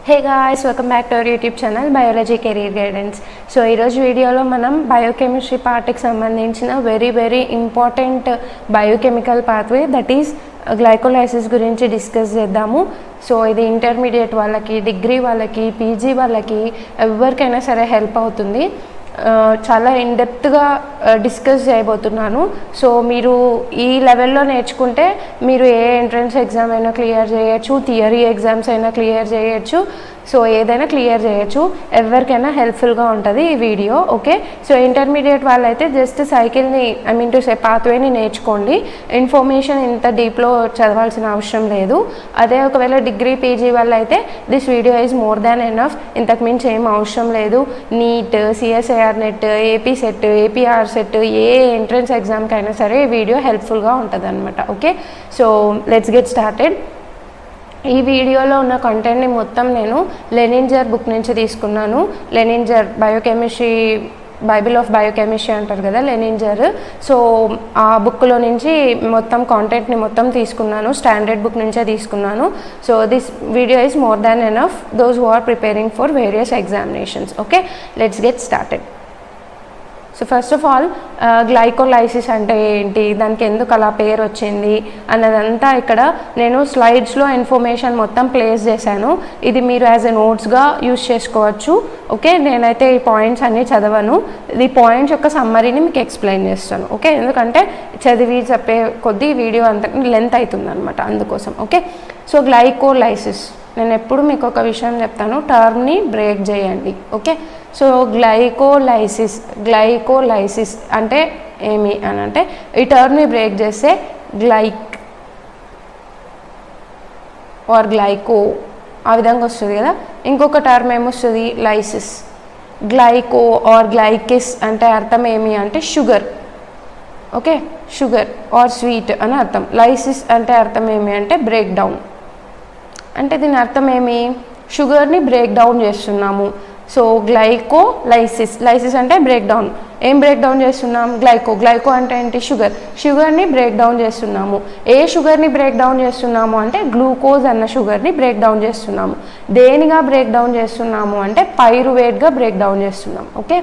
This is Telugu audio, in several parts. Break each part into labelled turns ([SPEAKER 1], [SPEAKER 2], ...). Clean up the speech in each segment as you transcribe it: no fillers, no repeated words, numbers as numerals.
[SPEAKER 1] Hey guys, welcome back to our YouTube channel Biology Career Guidance. So ee roju video lo manam biochemistry part ki sambandhinchina very important biochemical pathway, that is glycolysis gurinchi discuss chedamu. So idi intermediate vallaki, degree vallaki, PG vallaki everykaina sare help avutundi. చాలా ఇన్ డెప్త్గా డిస్కస్ చేయబోతున్నాను. సో మీరు ఈ లెవెల్లో నేర్చుకుంటే మీరు ఏ ఎంట్రన్స్ ఎగ్జామ్ అయినా క్లియర్ చేయొచ్చు, థియరీ ఎగ్జామ్స్ అయినా క్లియర్ చేయొచ్చు, సో ఏదైనా క్లియర్ చేయొచ్చు. ఎవరికైనా హెల్ప్ఫుల్గా ఉంటుంది ఈ వీడియో. ఓకే, సో ఇంటర్మీడియట్ వాళ్ళైతే జస్ట్ సైకిల్ని టు సే పాత్వేని నేర్చుకోండి. ఇన్ఫర్మేషన్ ఇంత డీప్లో చదవాల్సిన అవసరం లేదు. అదే ఒకవేళ డిగ్రీ పీజీ వాళ్ళు అయితే this video is more than enough. ఇంతకు మించి ఏం అవసరం లేదు. NEET, CSIR NET, AP SET, APR SET, ఏ ఎంట్రన్స్ ఎగ్జామ్కి అయినా సరే ఈ వీడియో హెల్ప్ఫుల్గా ఉంటుంది అనమాట. Okay, so let's get started. ఈ వీడియోలో ఉన్న కంటెంట్ని మొత్తం నేను లెనింజర్ బుక్ నుంచి తీసుకున్నాను. Lehninger biochemistry, bible of biochemistry అంటారు కదా లెనింజర్. సో ఆ బుక్లో నుంచి మొత్తం కాంటెంట్ని మొత్తం తీసుకున్నాను, స్టాండర్డ్ బుక్ నుంచే తీసుకున్నాను. So this video is more than enough those who are preparing for various examinations. Okay, let's get started. So first of all glycolysis అంటే ఏంటి, దానికి ఎందుకు అలా పేరు వచ్చింది అన్నదంతా ఇక్కడ నేను స్లైడ్స్లో ఇన్ఫర్మేషన్ మొత్తం ప్లేస్ చేశాను. ఇది మీరు యాజ్ ఎ నోట్స్గా యూజ్ చేసుకోవచ్చు. ఓకే, నేనైతే ఈ పాయింట్స్ అన్నీ చదవను, ఈ పాయింట్స్ యొక్క సమ్మరీని మీకు ఎక్స్ప్లెయిన్ చేస్తాను. ఓకే, ఎందుకంటే చదివి చెప్పే కొద్దీ వీడియో అంత లెంత్ అవుతుంది అనమాట, అందుకోసం. ఓకే, సో గ్లైకోలైసిస్, నేను ఎప్పుడు మీకు ఒక విషయం చెప్తాను, టర్మ్ని బ్రేక్ చేయండి. ఓకే, సో గ్లైకోలైసిస్ అంటే ఏమి అని అంటే ఈ టర్మ్ని బ్రేక్ చేస్తే గ్లైక్ ఆర్ గ్లైకో ఆ విధంగా వస్తుంది కదా. ఇంకొక టర్మ్ ఏమొస్తుంది, లైసిస్. గ్లైకో ఆర్ గ్లైకిస్ అంటే అర్థం ఏమి అంటే sugar. Okay, sugar or sweet అని అర్థం. లైసిస్ అంటే అర్థం ఏమి అంటే బ్రేక్ డౌన్. అంటే దీని అర్థం ఏమి, షుగర్ని బ్రేక్ డౌన్ చేస్తున్నాము. సో గ్లైకోలైసిస్, లైసిస్ అంటే బ్రేక్ డౌన్. ఏం బ్రేక్ డౌన్ చేస్తున్నాం, గ్లైకో అంటే ఏంటి, షుగర్ని బ్రేక్ డౌన్ చేస్తున్నాము. ఏ షుగర్ని బ్రేక్ డౌన్ చేస్తున్నాము అంటే గ్లూకోజ్ అన్న షుగర్ని బ్రేక్ డౌన్ చేస్తున్నాము. దేనిగా బ్రేక్ డౌన్ చేస్తున్నాము అంటే పైరువేట్గా బ్రేక్ డౌన్ చేస్తున్నాం. ఓకే,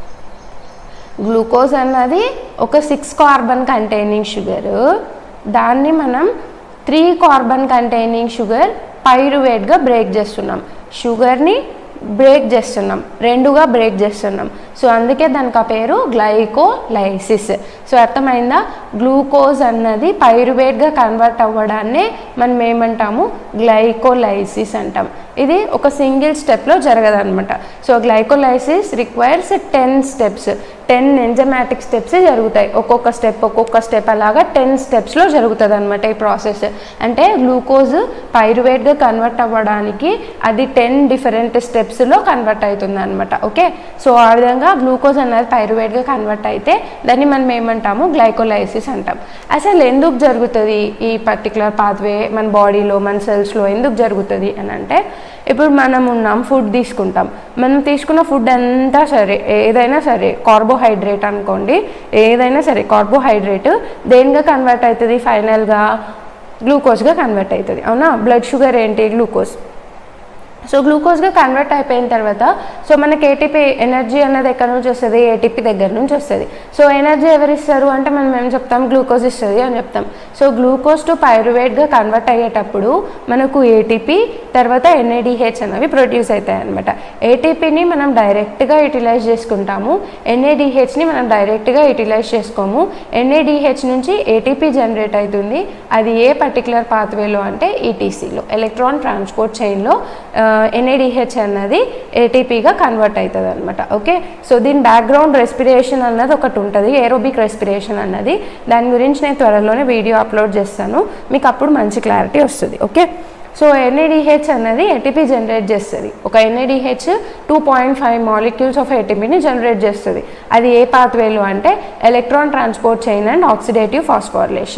[SPEAKER 1] గ్లూకోజ్ అన్నది ఒక 6 కార్బన్ కంటైనింగ్ షుగర్, దాన్ని మనం 3 కార్బన్ కంటైనింగ్ షుగర్ పైరువేట్గా బ్రేక్ చేస్తున్నాం. షుగర్ని బ్రేక్ చేస్తున్నాం, రెండుగా బ్రేక్ చేస్తున్నాం. సో అందుకే దానికి ఆ పేరు గ్లైకోలైసిస్. సో అర్థమైందా, గ్లూకోజ్ అన్నది పైరువేట్గా కన్వర్ట్ అవ్వడాన్నే మనం ఏమంటాము, గ్లైకోలైసిస్ అంటాం. ఇది ఒక సింగిల్ స్టెప్లో జరగదన్నమాట. So glycolysis requires 10 steps, 10 enzymatic steps జరుగుతాయి. ఒక్కొక్క స్టెప్ అలాగా 10 స్టెప్స్లో జరుగుతుంది అనమాట ఈ ప్రాసెస్. అంటే గ్లూకోజ్ పైరువేట్గా కన్వర్ట్ అవ్వడానికి అది 10 డిఫరెంట్ స్టెప్స్లో కన్వర్ట్ అవుతుంది అనమాట. ఓకే, సో ఆ విధంగా గ్లూకోజ్ అన్నది పైరువేట్గా కన్వర్ట్ అయితే దాన్ని మనం ఏమంటాము, గ్లైకోలైసిస్ అంటాం. అసలు ఎందుకు జరుగుతుంది ఈ పర్టికులర్ పాత్వే మన బాడీలో, మన సెల్స్లో ఎందుకు జరుగుతుంది అని అంటే, ఇప్పుడు మనం ఉన్నాం, ఫుడ్ తీసుకుంటాం, మనం తీసుకున్న ఫుడ్ అంతా సరే, ఏదైనా సరే, కార్బోహైడ్రేట్ అనుకోండి, ఏదైనా సరే కార్బోహైడ్రేట్ దేనిగా కన్వర్ట్ అవుతుంది, ఫైనల్గా గ్లూకోజ్గా కన్వర్ట్ అవుతుంది. అవునా, బ్లడ్ షుగర్ ఏంటి, గ్లూకోజ్. సో గ్లూకోజ్గా కన్వర్ట్ అయిపోయిన తర్వాత సో మనకి ఏటీపీ ఎనర్జీ అన్నది ఎక్కడి నుంచి వస్తుంది, ఏటీపీ దగ్గర నుంచి వస్తుంది. సో ఎనర్జీ ఎవరు ఇస్తారు అంటే మనం ఏం చెప్తాం, గ్లూకోజ్ ఇస్తుంది అని చెప్తాం. సో గ్లూకోజ్ టు పైరువేట్గా కన్వర్ట్ అయ్యేటప్పుడు మనకు ఏటీపీ తర్వాత ఎన్ఏడిహెచ్ అనేవి ప్రొడ్యూస్ అవుతాయి అనమాట. ఏటీపీని మనం డైరెక్ట్గా యూటిలైజ్ చేసుకుంటాము, ఎన్ఏడిహెచ్ని మనం డైరెక్ట్గా యూటిలైజ్ చేసుకోము. ఎన్ఏడిహెచ్ నుంచి ఏటీపీ జనరేట్ అవుతుంది. అది ఏ పర్టికులర్ పాత్వేలో అంటే ఈటీసీలో, ఎలక్ట్రాన్ ట్రాన్స్పోర్ట్ చైన్లో ఎన్ఏడిహెచ్ అన్నది ఏటీపీగా కన్వర్ట్ అవుతుంది అనమాట. ఓకే, సో దీని బ్యాక్గ్రౌండ్ రెస్పిరేషన్ అన్నది ఒకటి ఉంటుంది, ఏరోబిక్ రెస్పిరేషన్ అన్నది. దాని గురించి నేను త్వరలోనే వీడియో అప్లోడ్ చేస్తాను, మీకు అప్పుడు మంచి క్లారిటీ వస్తుంది. ఓకే, సో ఎన్ఏడిహెచ్ అన్నది ఏటీపీ జనరేట్ చేస్తుంది. ఒక ఎన్ఏడిహెచ్ 2.5 మాలిక్యూల్స్ ఆఫ్ ఏటీపీని జనరేట్ చేస్తుంది. అది ఏ పాత్వేలో అంటే electron transport chain and oxidative phosphorylation.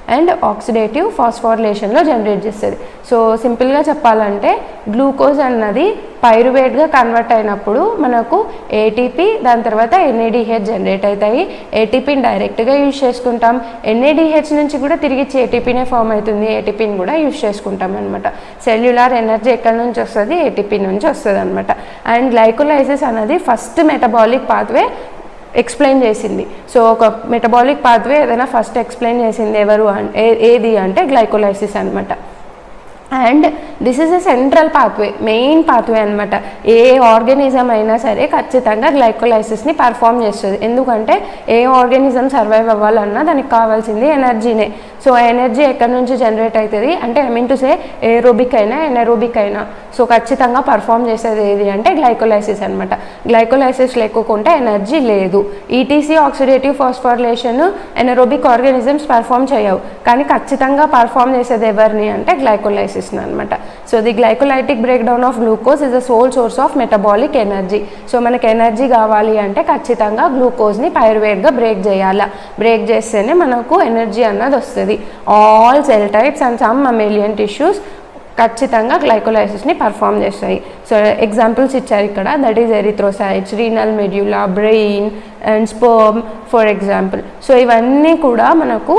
[SPEAKER 1] And oxidative ఫాస్ఫోరిలేషన్లో జనరేట్ చేస్తుంది. సో సింపుల్గా చెప్పాలంటే గ్లూకోజ్ అన్నది పైరువేట్గా కన్వర్ట్ అయినప్పుడు మనకు ఏటీపీ దాని తర్వాత ఎన్ఏడిహెచ్ జనరేట్ అవుతాయి. ఏటీపీని డైరెక్ట్గా యూజ్ చేసుకుంటాం, ఎన్ఏడిహెచ్ నుంచి కూడా తిరిగి ఏటీపీనే ఫామ్ అవుతుంది, ఏటీపీని కూడా యూజ్ చేసుకుంటాం అనమాట. సెల్యులార్ ఎనర్జీ ఎక్కడి నుంచి వస్తుంది, ఏటీపీ నుంచి వస్తుంది అనమాట. అండ్ గ్లైకోలైసిస్ అనేది ఫస్ట్ మెటబాలిక్ పాత్వే ఎక్స్ప్లెయిన్ చేసింది. సో ఒక మెటబాలిక్ పాత్వే ఏదైనా ఫస్ట్ ఎక్స్ప్లెయిన్ చేసింది ఎవరు ఏది అంటే గ్లైకోలైసిస్ అనమాట. And this is a central pathway, main pathway అనమాట. ఏ ఆర్గానిజం అయినా సరే ఖచ్చితంగా గ్లైకోలైసిస్ని పర్ఫామ్ చేస్తుంది. ఎందుకంటే ఏ ఆర్గానిజం సర్వైవ్ అవ్వాలన్నా దానికి కావాల్సింది ఎనర్జీనే. సో ఎనర్జీ ఎక్కడి నుంచి జనరేట్ అవుతుంది అంటే I mean to say aerobic అయినా ఎనరోబిక్ అయినా సో ఖచ్చితంగా పర్ఫామ్ చేసేది ఏది అంటే గ్లైకోలైసిస్ అనమాట. గ్లైకోలైసిస్ లేకుంటే ఎనర్జీ లేదు. ETC oxidative phosphorylation anaerobic organisms perform చేయవు, కానీ ఖచ్చితంగా పర్ఫామ్ చేసేది ఎవరిని అంటే గ్లైకోలైసిస్ అనమాట. So the glycolytic break down of glucose is the sole source of metabolic energy. So మనకి ఎనర్జీ కావాలి అంటే ఖచ్చితంగా గ్లూకోజ్ని పైరువేట్గా బ్రేక్ చేయాలి. బ్రేక్ చేస్తేనే మనకు ఎనర్జీ అన్నది వస్తుంది. All cell types and some mammalian tissues ఖచ్చితంగా గ్లైకోలైసిస్ని పర్ఫామ్ చేస్తాయి. సో ఎగ్జాంపుల్స్ ఇచ్చారు ఇక్కడ, that is erythrocytes, renal medulla, brain and sperm for example. So ఇవన్నీ కూడా మనకు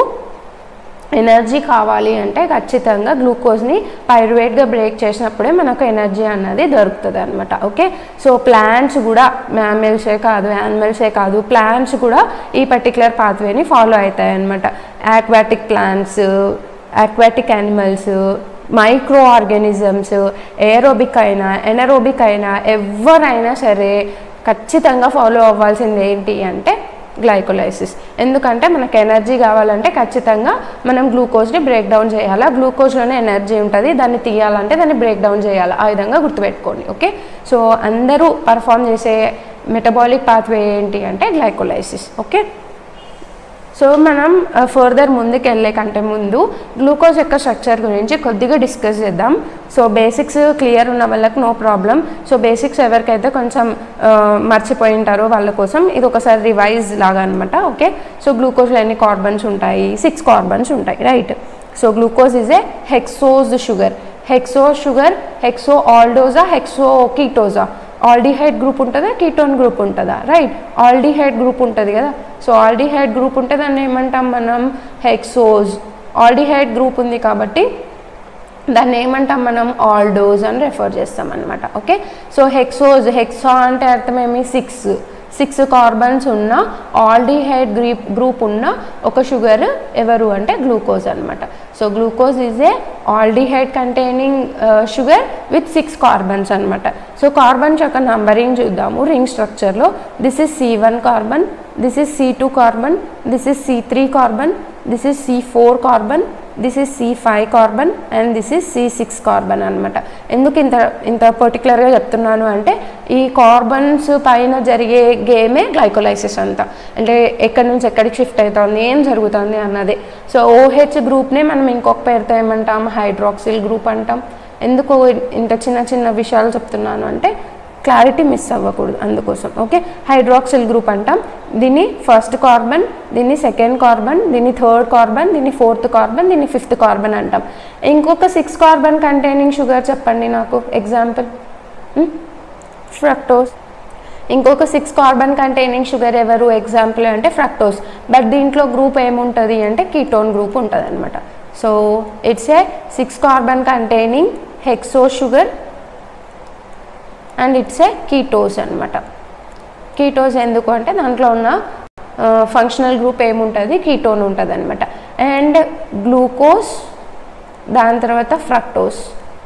[SPEAKER 1] ఎనర్జీ కావాలి అంటే ఖచ్చితంగా గ్లూకోజ్ని పైరువేట్గా బ్రేక్ చేసినప్పుడే మనకు ఎనర్జీ అన్నది దొరుకుతుంది అనమాట. ఓకే, సో ప్లాంట్స్ కూడా మ్యామల్సే కాదు, యానిమల్సే కాదు, ప్లాంట్స్ కూడా ఈ పర్టికులర్ పాత్వేని ఫాలో అవుతాయి అనమాట. Aquatic plants, aquatic animals, micro organisms, aerobic అయినా ఎనరోబిక్ అయినా ఎవరైనా సరే ఖచ్చితంగా ఫాలో అవ్వాల్సింది ఏంటి అంటే గ్లైకోలైసిస్. ఎందుకంటే మనకు ఎనర్జీ కావాలంటే ఖచ్చితంగా మనం గ్లూకోజ్ని బ్రేక్ డౌన్ చేయాలి. గ్లూకోజ్లోనే ఎనర్జీ ఉంటుంది, దాన్ని తీయాలంటే దాన్ని బ్రేక్ డౌన్ చేయాలి. ఆ విధంగా గుర్తుపెట్టుకోండి. ఓకే, సో అందరూ పర్ఫామ్ చేసే మెటబాలిక్ పాత్వే ఏంటి అంటే గ్లైకోలైసిస్. ఓకే, సో మనం ఫర్దర్ ముందుకు వెళ్ళే కంటే ముందు గ్లూకోజ్ యొక్క స్ట్రక్చర్ గురించి కొద్దిగా డిస్కస్ చేద్దాం. సో బేసిక్స్ క్లియర్ ఉన్న వాళ్ళకి నో ప్రాబ్లం. సో బేసిక్స్ ఎవరికైతే కొంచెం మర్చిపోయి ఉంటారో వాళ్ళ కోసం ఇది ఒకసారి రివైజ్ లాగా అనమాట. ఓకే, సో గ్లూకోజ్లో ఎన్ని కార్బన్స్ ఉంటాయి? 6 కార్బన్స్ ఉంటాయి, right. So glucose is a hexose sugar. Hexose sugar hexo ఆల్డోజా, హెక్సో కీటోజా? ఆల్డిహైడ్ గ్రూప్ ఉంటుందా, కీటోన్ గ్రూప్ ఉంటుందా? రైట్, ఆల్డిహైడ్ గ్రూప్ ఉంటుంది కదా. సో ఆల్డిహైడ్ గ్రూప్ ఉంటే దాన్ని ఏమంటాం మనం? హెక్సోజ్. ఆల్డిహైడ్ గ్రూప్ ఉంది కాబట్టి దాన్ని ఏమంటాం మనం? ఆల్డోజ్ అని రెఫర్ చేస్తాం అనమాట. ఓకే, సో హెక్సోజ్, హెక్సా అంటే అర్థం ఏమి? 6 కార్బన్స్ ఉన్న ఆల్డిహైడ్ గ్రూప్ ఉన్న ఒక షుగర్ ఎవరు అంటే గ్లూకోజ్ అనమాట. So glucose is a aldehyde containing sugar with 6 carbons అనమాట. సో కార్బన్స్ యొక్క నంబరింగ్ చూద్దాము రింగ్ స్ట్రక్చర్లో. This is C1 carbon, this is C2 carbon, this is C3 carbon, this is C4 carbon, this is C5 carbon and this is C6 carbon అనమాట. ఎందుకు ఇంత పర్టికులర్గా చెప్తున్నాను అంటే ఈ కార్బన్స్ పైన జరిగే గేమే గ్లైకోలైసిస్ అంతా. అంటే ఎక్కడి నుంచి ఎక్కడికి షిఫ్ట్ అవుతుంది, ఏం జరుగుతుంది అన్నదే. సో OH గ్రూప్నే మనం ఇంకొక పేరుతో ఏమంటాం? హైడ్రాక్సిల్ గ్రూప్ అంటాం. ఎందుకు ఇంత చిన్న విషయాలు చెప్తున్నాను అంటే క్లారిటీ మిస్ అవ్వకూడదు, అందుకోసం. ఓకే, హైడ్రాక్సిల్ గ్రూప్ అంటాం. దీన్ని ఫస్ట్ కార్బన్, దీన్ని సెకండ్ కార్బన్, దీన్ని థర్డ్ కార్బన్, దీన్ని ఫోర్త్ కార్బన్, దీన్ని ఫిఫ్త్ కార్బన్ అంటాం. ఇంకొక 6 కార్బన్ కంటైనింగ్ షుగర్ చెప్పండి నాకు ఎగ్జాంపుల్. ఫ్రక్టోస్. ఇంకొక 6 కార్బన్ కంటైనింగ్ షుగర్ ఎవరు ఎగ్జాంపుల్ అంటే ఫ్రక్టోస్. బట్ దీంట్లో గ్రూప్ ఏముంటుంది అంటే కీటోన్ గ్రూప్ ఉంటుంది అనమాట. So it's a 6 carbon containing hexo sugar and it's a ketose అనమాట. కీటోస్ ఎందుకు అంటే దాంట్లో ఉన్న ఫంక్షనల్ గ్రూప్ ఏముంటుంది? కీటోన్ ఉంటుంది అనమాట. అండ్ గ్లూకోజ్, దాని తర్వాత ఫ్రక్టోస్.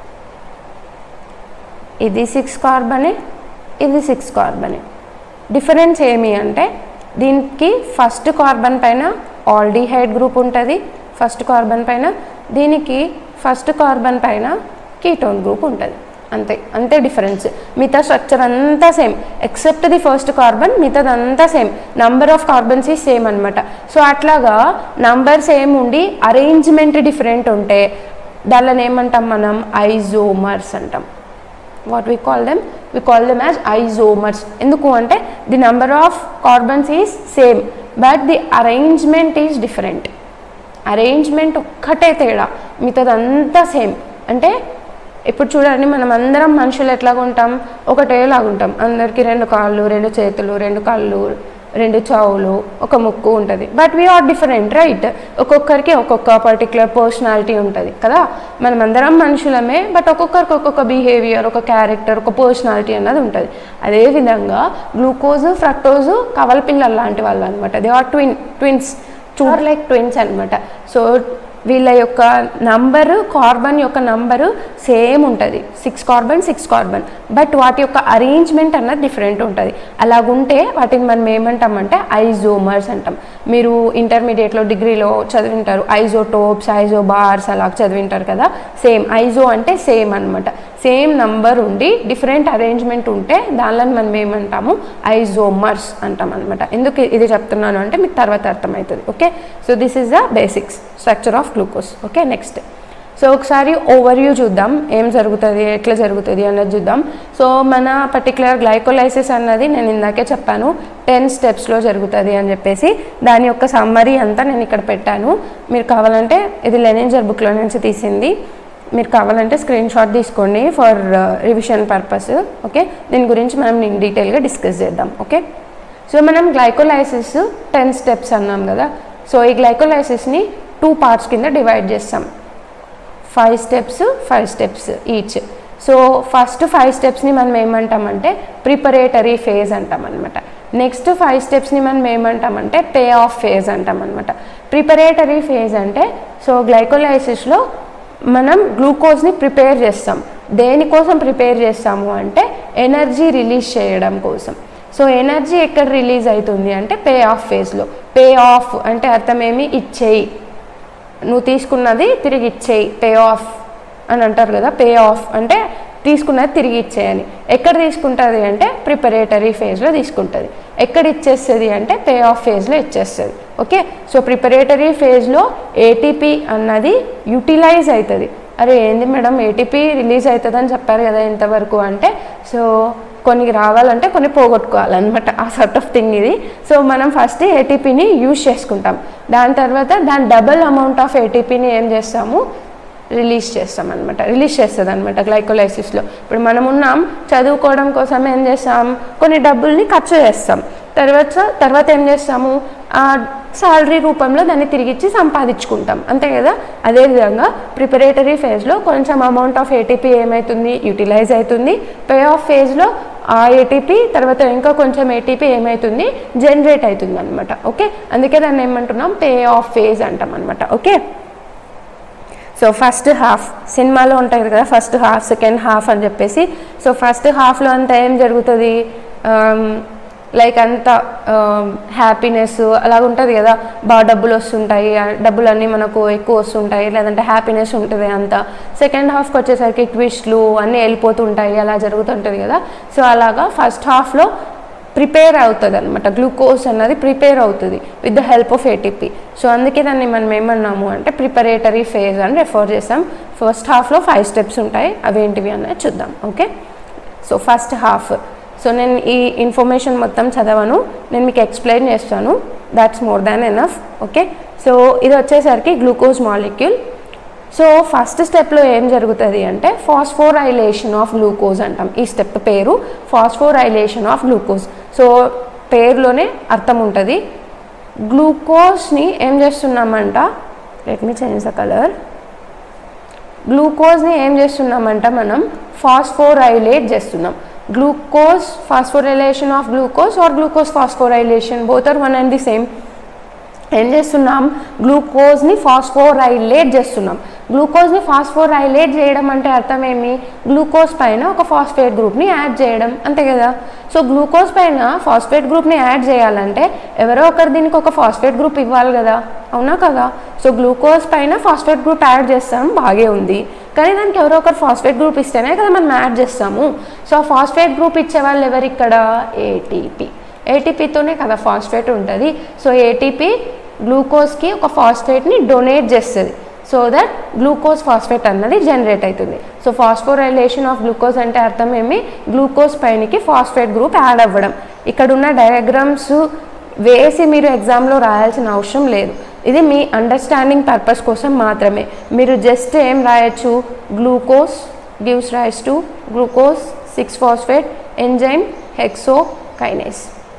[SPEAKER 1] ఇది 6 కార్బనే, ఇది 6 కార్బనే. డిఫరెన్స్ ఏమి అంటే దీనికి ఫస్ట్ కార్బన్ పైన ఆల్డిహైడ్ గ్రూప్ ఉంటుంది ఫస్ట్ కార్బన్ పైన, దీనికి ఫస్ట్ కార్బన్ పైన కీటోన్ గ్రూప్ ఉంటుంది. అంతే డిఫరెన్స్. మిగతా స్ట్రక్చర్ అంతా same except the first carbon, మిగతాదంతా same. Number of carbons is same అనమాట. సో అట్లాగా నంబర్ సేమ్ ఉండి అరేంజ్మెంట్ డిఫరెంట్ ఉంటే దానిని ఏమంటాం మనం? ఐజోమర్స్ అంటాం. What we call them? We call them as isomers. ఎందుకు అంటే the number of carbons is same but the arrangement is different. Arrangement ఒక్కటే తేడా, మిగతాదంతా సేమ్. అంటే ఇప్పుడు చూడండి, మనం అందరం మనుషులు ఎట్లాగా ఉంటాం, ఒకటేలాగా ఉంటాం. అందరికీ 2 కాళ్ళు, 2 చేతులు, 2 కళ్ళు, 2 చెవులు, ఒక ముక్కు ఉంటుంది. But we are different, right? ఒక్కొక్కరికి ఒక్కొక్క పర్టికులర్ పర్సనాలిటీ ఉంటుంది కదా. మనం అందరం మనుషులమే, బట్ ఒక్కొక్కరికి ఒక్కొక్క బిహేవియర్, ఒక క్యారెక్టర్, ఒక పర్సనాలిటీ అన్నది ఉంటుంది. అదేవిధంగా గ్లూకోజ్, ఫ్రక్టోజు కవలపిల్లలు లాంటి వాళ్ళు అనమాట. They are twins, like twins అనమాట. సో వీళ్ళ యొక్క నంబరు, కార్బన్ యొక్క నంబరు సేమ్ ఉంటుంది, 6 కార్బన్ 6 కార్బన్, బట్ వాటి యొక్క అరేంజ్మెంట్ అన్నది డిఫరెంట్ ఉంటుంది. అలాగుంటే వాటిని మనం ఏమంటామంటే ఐజోమర్స్ అంటాం. మీరు ఇంటర్మీడియట్లో, డిగ్రీలో చదివింటారు ఐజోటోప్స్, ఐజోబార్స్ అలా చదివింటారు కదా. సేమ్ ఐజో అంటే సేమ్ అనమాట. సేమ్ నంబర్ ఉండి డిఫరెంట్ అరేంజ్మెంట్ ఉంటే దానిలో మనం ఏమంటాము ఐజోమర్స్ అంటాం అనమాట. ఎందుకు ఇది చెప్తున్నాను అంటే మీకు తర్వాత అర్థమవుతుంది. Okay, so this is the basics structure of glucose. Okay, next so ఒకసారి ఓవర్వ్యూ చూద్దాం, ఏం జరుగుతుంది, ఎట్లా జరుగుతుంది అన్నది చూద్దాం. సో మన పర్టికులర్ గ్లైకోలైసిస్ అన్నది నేను ఇందాకే చెప్పాను 10 స్టెప్స్లో జరుగుతుంది అని చెప్పేసి. దాని యొక్క సమ్మరీ అంతా నేను ఇక్కడ పెట్టాను. మీరు కావాలంటే, ఇది లెనింజర్ బుక్లో నుంచి తీసింది, మీరు కావాలంటే స్క్రీన్ షాట్ తీసుకోండి ఫర్ రివిజన్ పర్పస్. ఓకే, దీని గురించి మనం డీటెయిల్గా డిస్కస్ చేద్దాం. ఓకే, సో మనం గ్లైకోలైసిస్ 10 స్టెప్స్ అన్నాం కదా. సో ఈ గ్లైకోలైసిస్ని 2 పార్ట్స్ కింద డివైడ్ చేస్తాం. 5 స్టెప్స్ ఈచ్. సో ఫస్ట్ 5 స్టెప్స్ని మనం ఏమంటామంటే ప్రిపరేటరీ ఫేజ్ అంటాం అనమాట. నెక్స్ట్ 5 స్టెప్స్ని మనం ఏమంటామంటే పే ఆఫ్ ఫేజ్ అంటాం అనమాట. ప్రిపరేటరీ ఫేజ్ అంటే, సో గ్లైకోలైసిస్లో మనం గ్లూకోజ్ని ప్రిపేర్ చేస్తాం. దేనికోసం ప్రిపేర్ చేస్తాము అంటే ఎనర్జీ రిలీజ్ చేయడం కోసం. సో ఎనర్జీ ఎక్కడ రిలీజ్ అవుతుంది అంటే పే ఆఫ్ ఫేజ్లో. పే ఆఫ్ అంటే అర్థం ఏమి, ఇచ్చేయి, నువ్వు తీసుకున్నది తిరిగి ఇచ్చేయి, పే ఆఫ్ అని అంటారు కదా. పే ఆఫ్ అంటే తీసుకున్నది తిరిగి ఇచ్చేయని. ఎక్కడ తీసుకుంటుంది అంటే ప్రిపరేటరీ ఫేజ్లో తీసుకుంటుంది. ఎక్కడ ఇచ్చేస్తుంది అంటే పే ఆఫ్ ఫేజ్లో ఇచ్చేస్తుంది. ఓకే, సో ప్రిపరేటరీ ఫేజ్లో ఏటీపీ అన్నది యూటిలైజ్ అవుతుంది. అరే ఏంది మేడం ఏటీపీ రిలీజ్ అవుతుంది అని చెప్పారు కదా ఇంతవరకు అంటే, సో కొన్ని రావాలంటే కొన్ని పోగొట్టుకోవాలన్నమాట, ఆ సార్ట్ ఆఫ్ థింగ్ ఇది. సో మనం ఫస్ట్ ఏటీపీని యూజ్ చేసుకుంటాం, దాని తర్వాత దాని డబుల్ అమౌంట్ ఆఫ్ ఏటీపీని ఏం చేస్తాము, రిలీజ్ చేస్తామన్నమాట. రిలీజ్ చేస్తుంది అనమాట గ్లైకోలైసిస్లో. ఇప్పుడు మనం ఉన్నాం, చదువుకోవడం కోసం ఏం చేస్తాం, కొన్ని డబ్బుల్ని ఖర్చు చేస్తాం, తర్వాత ఏం చేస్తాము, శాలరీ రూపంలో దాన్ని తిరిగిచ్చి సంపాదించుకుంటాం, అంతే కదా. అదేవిధంగా ప్రిపరేటరీ ఫేజ్లో కొంచెం అమౌంట్ ఆఫ్ ఏటీపీ ఏమవుతుంది, యూటిలైజ్ అవుతుంది. పే ఆఫ్ ఫేజ్లో ఆ ఏటీపీ తర్వాత ఇంకా కొంచెం ఏటీపీ ఏమవుతుంది, జనరేట్ అవుతుంది అనమాట. ఓకే, అందుకే దాన్ని ఏమంటున్నాం పే ఆఫ్ ఫేజ్ అంటాం అనమాట. ఓకే, సో ఫస్ట్ హాఫ్ సినిమాలో ఉంటుంది కదా, ఫస్ట్ హాఫ్ సెకండ్ హాఫ్ అని చెప్పేసి. సో ఫస్ట్ హాఫ్లో అంతా ఏం జరుగుతుంది, లైక్ అంతా హ్యాపీనెస్ అలాగ ఉంటుంది కదా, బాగా డబ్బులు వస్తుంటాయి, డబ్బులన్నీ మనకు ఎక్కువ వస్తుంటాయి, లేదంటే హ్యాపీనెస్ ఉంటుంది అంతా. సెకండ్ హాఫ్కి వచ్చేసరికి ట్విస్ట్లు అన్నీ వెళ్ళిపోతుంటాయి, అలా జరుగుతుంటుంది కదా. సో అలాగా ఫస్ట్ హాఫ్లో ప్రిపేర్ అవుతుంది అనమాట, గ్లూకోజ్ అన్నది ప్రిపేర్ అవుతుంది with the help of ATP. So అందుకే దాన్ని మనం ఏమన్నాము అంటే ప్రిపరేటరీ ఫేజ్ అని రెఫర్ చేస్తాం. ఫస్ట్ హాఫ్లో 5 స్టెప్స్ ఉంటాయి, అవేంటివి అన్నది చూద్దాం. Okay, so first half. So నేను ఈ ఇన్ఫర్మేషన్ మొత్తం చదవను, నేను మీకు ఎక్స్ప్లెయిన్ చేస్తాను, that's more than enough. Okay, so ఇది వచ్చేసరికి గ్లూకోజ్ మాలిక్యూల్. సో ఫస్ట్ స్టెప్లో ఏం జరుగుతుంది అంటే ఫాస్ఫోరైలేషన్ ఆఫ్ గ్లూకోజ్ అంటాం. ఈ స్టెప్ పేరు ఫాస్ఫోరైలేషన్ ఆఫ్ గ్లూకోజ్. సో పేరులోనే అర్థం ఉంటుంది. గ్లూకోజ్ని ఏం చేస్తున్నామంట, let me change the colour. గ్లూకోజ్ని ఏం చేస్తున్నామంట మనం ఫాస్ఫోరైలేట్ చేస్తున్నాం. Glucose phosphorylation of glucose or glucose phosphorylation both are one and the same. ఏం చేస్తున్నాం, గ్లూకోజ్ని ఫాస్ఫోరైలేట్ చేస్తున్నాం. గ్లూకోజ్ని ఫాస్ఫోరైలేట్ చేయడం అంటే అర్థం ఏమి, గ్లూకోజ్ పైన ఒక ఫాస్ఫేట్ గ్రూప్ని యాడ్ చేయడం, అంతే కదా. సో గ్లూకోజ్ పైన ఫాస్ఫేట్ గ్రూప్ని యాడ్ చేయాలంటే ఎవరో ఒకరు దీనికి ఒక ఫాస్ఫేట్ గ్రూప్ ఇవ్వాలి కదా, అవునా కదా. సో గ్లూకోజ్ పైన ఫాస్ఫేట్ గ్రూప్ యాడ్ చేస్తాం, బాగే ఉంది, కానీ దానికి ఎవరో ఒకరు ఫాస్ఫేట్ గ్రూప్ ఇస్తేనే కదా మనం యాడ్ చేస్తాము. సో ఆ ఫాస్ఫేట్ గ్రూప్ ఇచ్చే వాళ్ళు ఎవరు ఇక్కడ, ఏటీపీ. ఏటీపీతోనే కదా ఫాస్ఫేట్ ఉంటుంది. సో ఏటీపీ గ్లూకోజ్కి ఒక ఫాస్ఫేట్ని డొనేట్ చేస్తుంది, సో దట్ గ్లూకోజ్ ఫాస్ఫేట్ అన్నది జనరేట్ అవుతుంది. సో ఫాస్ఫోరైలేషన్ ఆఫ్ గ్లూకోజ్ అంటే అర్థం ఏమి, గ్లూకోజ్ పైనకి ఫాస్ఫేట్ గ్రూప్ యాడ్ అవ్వడం. ఇక్కడ ఉన్న డయాగ్రామ్స్ వేసి మీరు ఎగ్జామ్లో రాయాల్సిన అవసరం లేదు, ఇది మీ అండర్స్టాండింగ్ పర్పస్ కోసం మాత్రమే. మీరు జస్ట్ ఏం రాయొచ్చు, glucose gives rise to glucose 6-phosphate enzyme hexokinase.